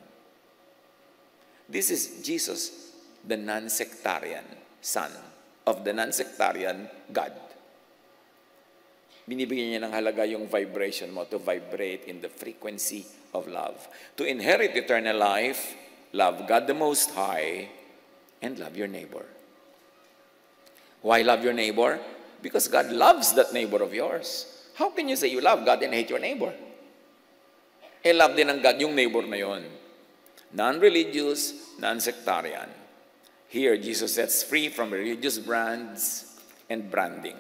S1: This is Jesus, the non-sectarian Son of the non-sectarian God. Binibigyan niya ng halaga yung vibration mo to vibrate in the frequency of love. To inherit eternal life, love God the Most High, and love your neighbor. Why love your neighbor? Because God loves that neighbor of yours. How can you say you love God and hate your neighbor? Eh, love din ng God yung neighbor na yon. Non-religious, non-sectarian. Here, Jesus sets free from religious brands and branding.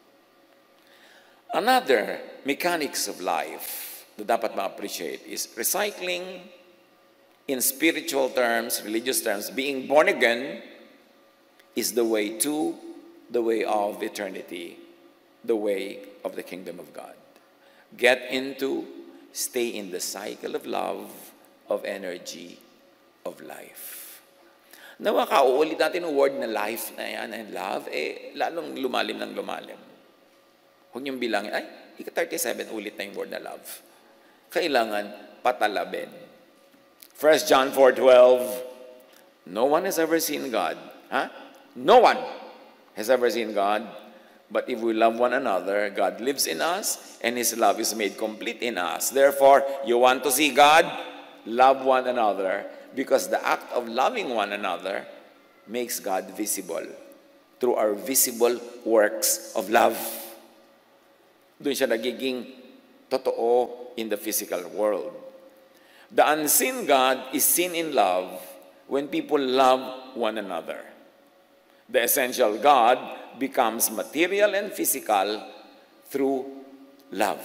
S1: Another mechanics of life na dapat ma-appreciate is recycling in spiritual terms, religious terms. Being born again is the way to the way of eternity, the way of the kingdom of God. Get into, stay in the cycle of love, of energy, of life. Nawa ka, uulit natin yung word na life na yan and love, eh, lalong lumalim ng lumalim. Huwag niyong bilangin, ay, ika thirty-seven, ulit na yung word na love. Kailangan patalabin. First John four twelve, no one has ever seen God. Huh? No one has ever seen God, but if we love one another, God lives in us, and His love is made complete in us. Therefore, you want to see God? Love one another, because the act of loving one another makes God visible through our visible works of love. Doon siya nagiging totoo in the physical world. The unseen God is seen in love when people love one another. The essential God becomes material and physical through love.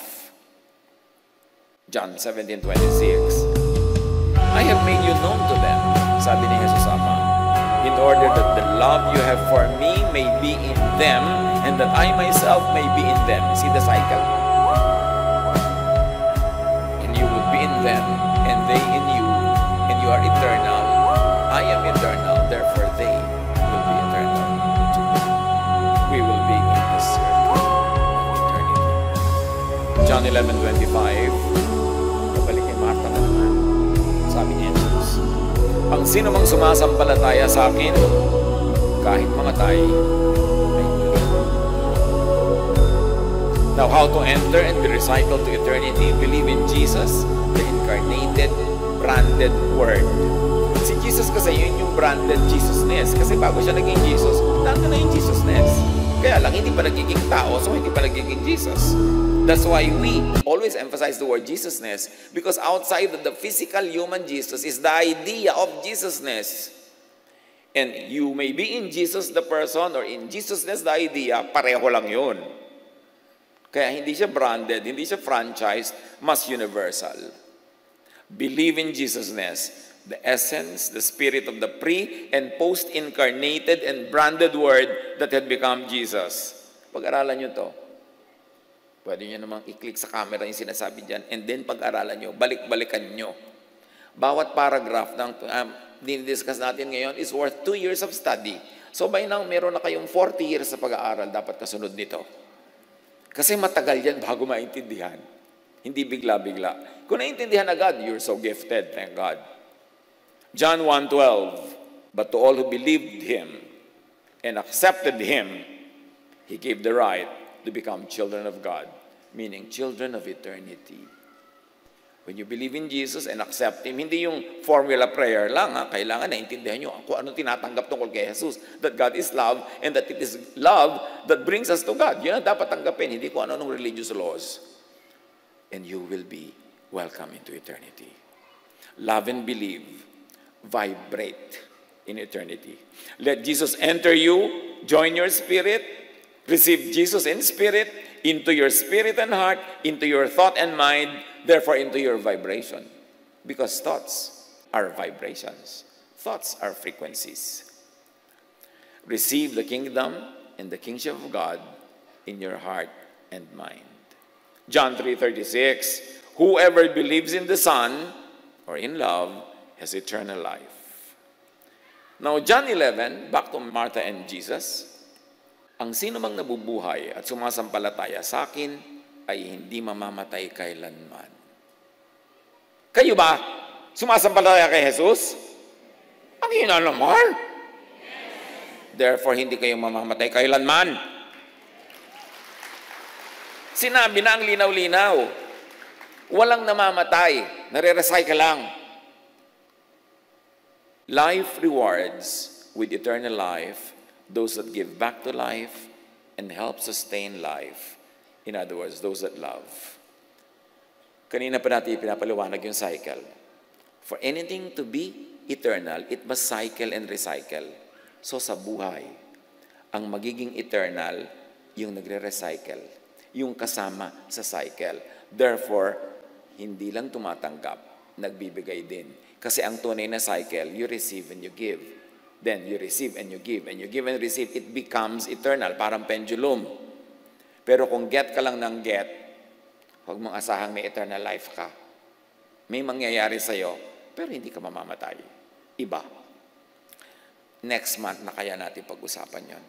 S1: John seventeen twenty-six, I have made you known to them, sabi ni Jesus Ama, in order that the love you have for me may be in them, and that I myself may be in them. See the cycle? And you will be in them, and they in you, and you are eternal. I am eternal, therefore they will be eternal. We will be in the circle of eternity. John eleven twenty-five, kabalik kay Martha na naman. Sabi ni Jesus, ang sino mang sumasampalataya sa akin, kahit mga tayo, ay now, how to enter and be recycled to eternity? Believe in Jesus, the incarnated, branded Word. Si Jesus kasi yun yung branded Jesusness. Kasi bago siya naging Jesus, nandun na yung Jesusness. Kaya lang, hindi pa nagiging tao, so hindi pa nagiging Jesus. That's why we always emphasize the word Jesusness, because outside of the physical human Jesus is the idea of Jesusness. And you may be in Jesus the person or in Jesusness the idea, pareho lang yun. Kaya hindi siya branded, hindi siya franchised, mas universal. Believe in Jesusness, the essence, the spirit of the pre- and post-incarnated and branded Word that had become Jesus. Pag-aralan nyo to. Pwede nyo namang i-click sa camera yung sinasabi dyan, and then pag-aralan nyo, balik-balikan nyo. Bawat paragraph ng um, dinidiscuss natin ngayon is worth two years of study. So by now, meron na kayong forty years sa pag-aaral, dapat kasunod nito. Kasi matagal yan bago maintindihan. Hindi bigla-bigla. Kung naintindihan agad, you're so gifted, thank God. John one twelve, but to all who believed Him and accepted Him, He gave the right to become children of God, meaning children of eternity. When you believe in Jesus and accept Him, hindi yung formula prayer lang, ha? Kailangan naintindihan nyo kung anong tinatanggap tungkol kay Jesus, that God is love and that it is love that brings us to God. Yun ang dapat tanggapin, hindi kung ano-anong religious laws. And you will be welcome into eternity. Love and believe vibrate in eternity. Let Jesus enter you, join your spirit, receive Jesus in spirit, into your spirit and heart, into your thought and mind, therefore into your vibration. Because thoughts are vibrations. Thoughts are frequencies. Receive the kingdom and the kingship of God in your heart and mind. John three thirty-six, whoever believes in the Son or in love has eternal life. Now, John eleven, back to Martha and Jesus, ang sino mang nabubuhay at sumasampalataya sa akin ay hindi mamamatay kailanman. Kayo ba? Sumasampalataya kay Jesus? Ang hina naman. Therefore, hindi kayo mamamatay kailanman. Sinabi na ang linaw-linaw. Walang namamatay. Nare-recycle lang. Life rewards with eternal life those that give back to life and help sustain life. In other words, those that love. Kanina pa natin pinapaliwanag yung cycle. For anything to be eternal, it must cycle and recycle. So sa buhay, ang magiging eternal, yung nagre-recycle, yung kasama sa cycle. Therefore, hindi lang tumatanggap, nagbibigay din. Kasi ang tunay na cycle, you receive and you give. Then you receive and you give, and you give and receive, it becomes eternal, parang pendulum. Pero kung get ka lang ng get, huwag mong asahang may eternal life ka. May mangyayari sa'yo, pero hindi ka mamamatay. Iba. Next month na kaya natin pag-usapan yon.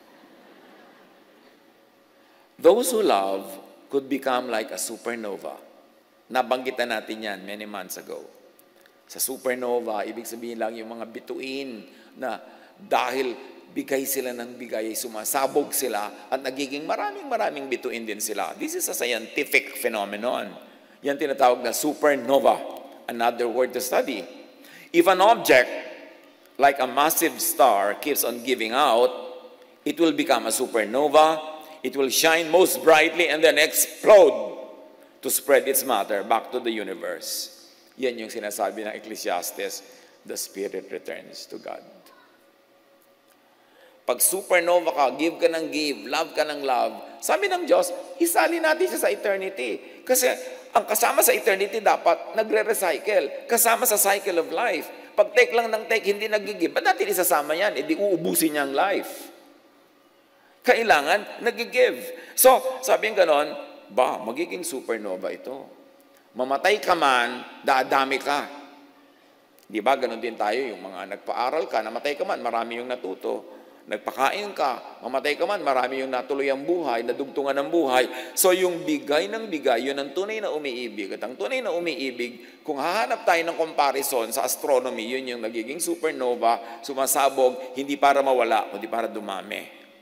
S1: Those who love could become like a supernova. Nabanggitan natin yan many months ago. Sa supernova, ibig sabihin lang yung mga bituin na dahil bigay sila ng bigay, sumasabog sila at nagiging maraming maraming bituin din sila. This is a scientific phenomenon. Yan tinatawag na supernova. Another word to study. If an object like a massive star keeps on giving out, it will become a supernova. It will shine most brightly and then explode to spread its matter back to the universe. Yan yung sinasabi ng Ecclesiastes, the spirit returns to God. Pag supernova ka, give ka ng give, love ka ng love, sabi ng Diyos, isali natin siya sa eternity. Kasi ang kasama sa eternity dapat nagre-recycle. Kasama sa cycle of life. Pag take lang ng take, hindi nag-give. Ba't natin isasama yan? E di uubusin niya ang life. Kailangan nag-give. So, sabi ng ganon, ba, magiging supernova ito. Mamatay ka man, dadami ka. Di ba, ganon din tayo, yung mga nagpa-aral ka, namatay ka man, marami yung natuto. Nagpakain ka, mamatay ka man, marami yung natuloy ang buhay, nadugtungan ng buhay. So yung bigay ng bigay, yun ang tunay na umiibig. At ang tunay na umiibig, kung hahanap tayo ng comparison sa astronomy, yun yung nagiging supernova, sumasabog, hindi para mawala, kundi para dumami.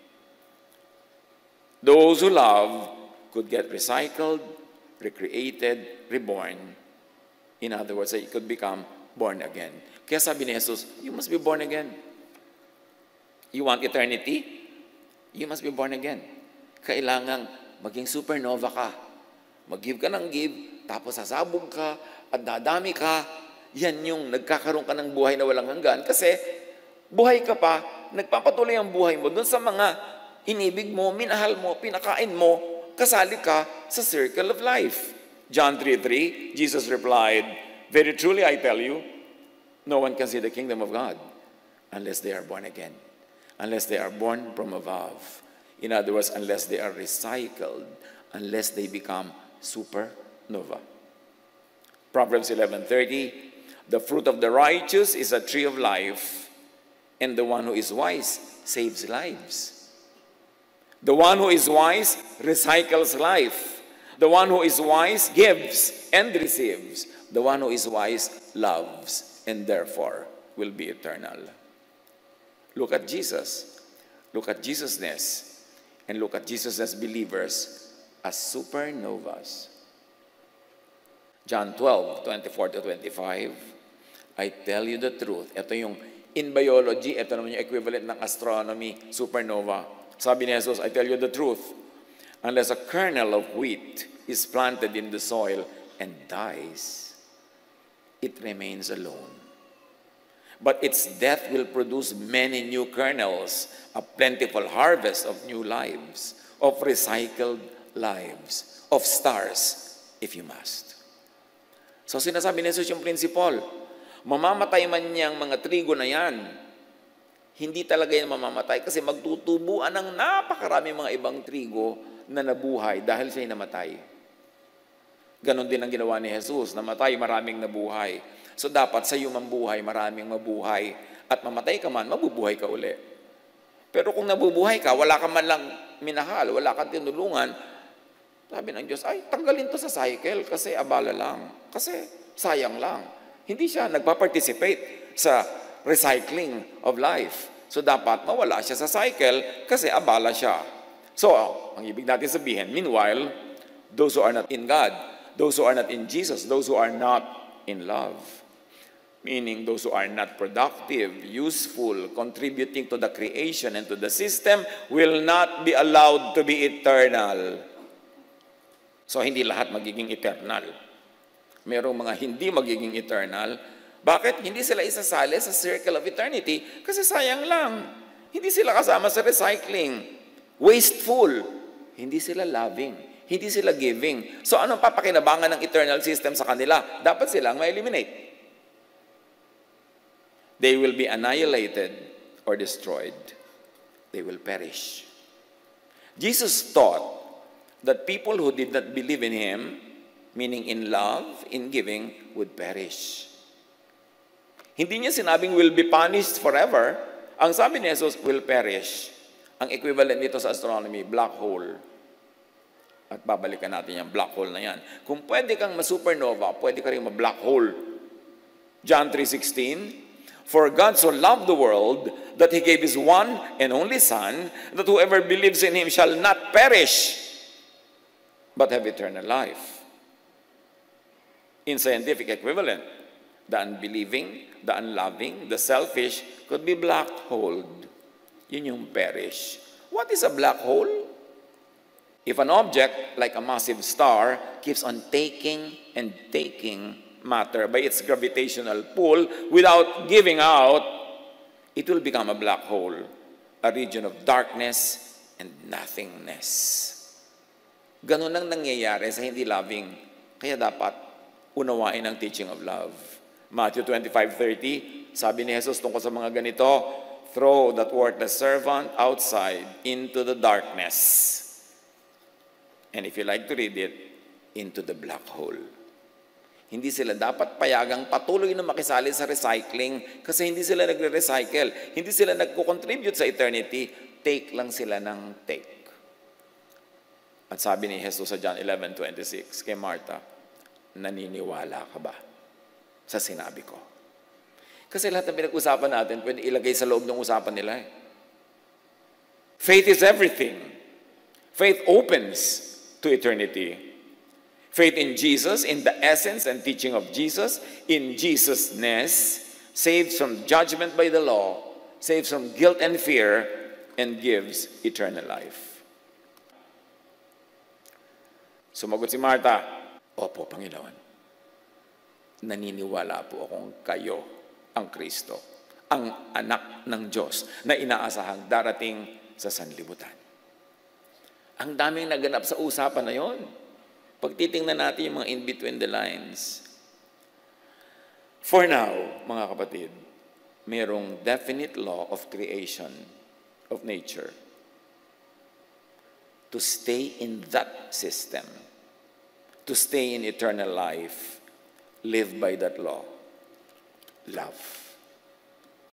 S1: Those who love could get recycled, recreated, reborn. In other words, it could become born again. Kaya sabi ni Jesus, you must be born again. You want eternity? You must be born again. Kailangang maging supernova ka. Mag-give ka ng give, tapos sasabog ka, at dadami ka. Yan yung nagkakaroon ka ng buhay na walang hanggan. Kasi buhay ka pa, nagpapatuloy ang buhay mo dun sa mga inibig mo, minahal mo, pinakain mo, kasali ka sa circle of life. John three three, Jesus replied, very truly I tell you, No one can see the kingdom of God unless they are born again, unless they are born from above. In other words, unless they are recycled, unless they become supernova. Proverbs eleven thirty, the fruit of the righteous is a tree of life, and the one who is wise saves lives. The one who is wise recycles life. The one who is wise gives and receives. The one who is wise loves and therefore will be eternal. Look at Jesus. Look at Jesusness. And look at Jesusness believers as supernovas. John twelve, twenty-four to twenty-five, I tell you the truth. Ito yung in biology, ito naman yung equivalent ng astronomy, supernova. Sabi ni Jesus, I tell you the truth. Unless a kernel of wheat is planted in the soil and dies, it remains alone. But its death will produce many new kernels, a plentiful harvest of new lives, of recycled lives, of stars, if you must. So sinasabi ni Jesus yung principle, mamamatay man niyang mga trigo na yan, hindi talaga yan mamamatay kasi magtutubuan ng napakarami mga ibang trigo na nabuhay dahil siya'y namatay. Ganon din ang ginawa ni Jesus, namatay, maraming nabuhay. So dapat sa iyo mambuhay, maraming mabuhay. At mamatay ka man, mabubuhay ka uli. Pero kung nabubuhay ka, wala ka man lang minahal, wala kang tinulungan, sabi ng Diyos, ay, tanggalin to sa cycle kasi abala lang. Kasi sayang lang. Hindi siya nagpa-participate sa recycling of life. So dapat mawala siya sa cycle kasi abala siya. So, ang ibig natin sabihin, meanwhile, those who are not in God, those who are not in Jesus, those who are not in love, meaning those who are not productive, useful, contributing to the creation and to the system, will not be allowed to be eternal. So, hindi lahat magiging eternal. Merong mga hindi magiging eternal. Bakit? Hindi sila isasali sa circle of eternity kasi sayang lang. Hindi sila kasama sa recycling. Wasteful. Hindi sila loving. Hindi sila giving. So, anong papakinabangan ng eternal system sa kanila? Dapat silang ma-eliminate. They will be annihilated or destroyed. They will perish. Jesus taught that people who did not believe in Him, meaning in love, in giving, would perish. Hindi niya sinabing will be punished forever. Ang sabi ni Jesus, will perish. Ang equivalent nito sa astronomy, black hole. At babalikan natin yung black hole na yan. Kung pwede kang ma-supernova, pwede ka rin ma-black hole. John three sixteen, for God so loved the world that He gave His one and only Son, that whoever believes in Him shall not perish, but have eternal life. In scientific equivalent, the unbelieving, the unloving, the selfish could be black holed. Yun yung perish. What is a black hole? If an object, like a massive star, keeps on taking and taking matter by its gravitational pull without giving out, it will become a black hole, a region of darkness and nothingness. Ganun ang nangyayari sa hindi loving. Kaya dapat unawain ang teaching of love. Matthew twenty-five thirty, sabi ni Jesus tungkol sa mga ganito, throw that worthless servant outside into the darkness. And if you like to read it, into the black hole. Hindi sila dapat payagang patuloy na makisali sa recycling kasi hindi sila nagre-recycle. Hindi sila nagko-contribute sa eternity. Take lang sila ng take. At sabi ni Jesus sa John eleven twenty-six kay Martha, naniniwala ka ba sa sinabi ko? Kasi lahat ng pinag-usapan natin, pwede ilagay sa loob ng usapan nila. Eh. Faith is everything. Faith opens to eternity. Faith in Jesus, in the essence and teaching of Jesus, in Jesus-ness, saves from judgment by the law, saves from guilt and fear, and gives eternal life. Sumagot si Martha, opo, Panginoon. Naniniwala po akong kayo ang Kristo, ang anak ng Diyos na inaasahang darating sa sanlibutan. Ang daming naganap sa usapan na yon. Pag titingnan natin yung mga in between the lines. For now, mga kapatid, mayroong definite law of creation, of nature. To stay in that system, to stay in eternal life, live by that law. Love.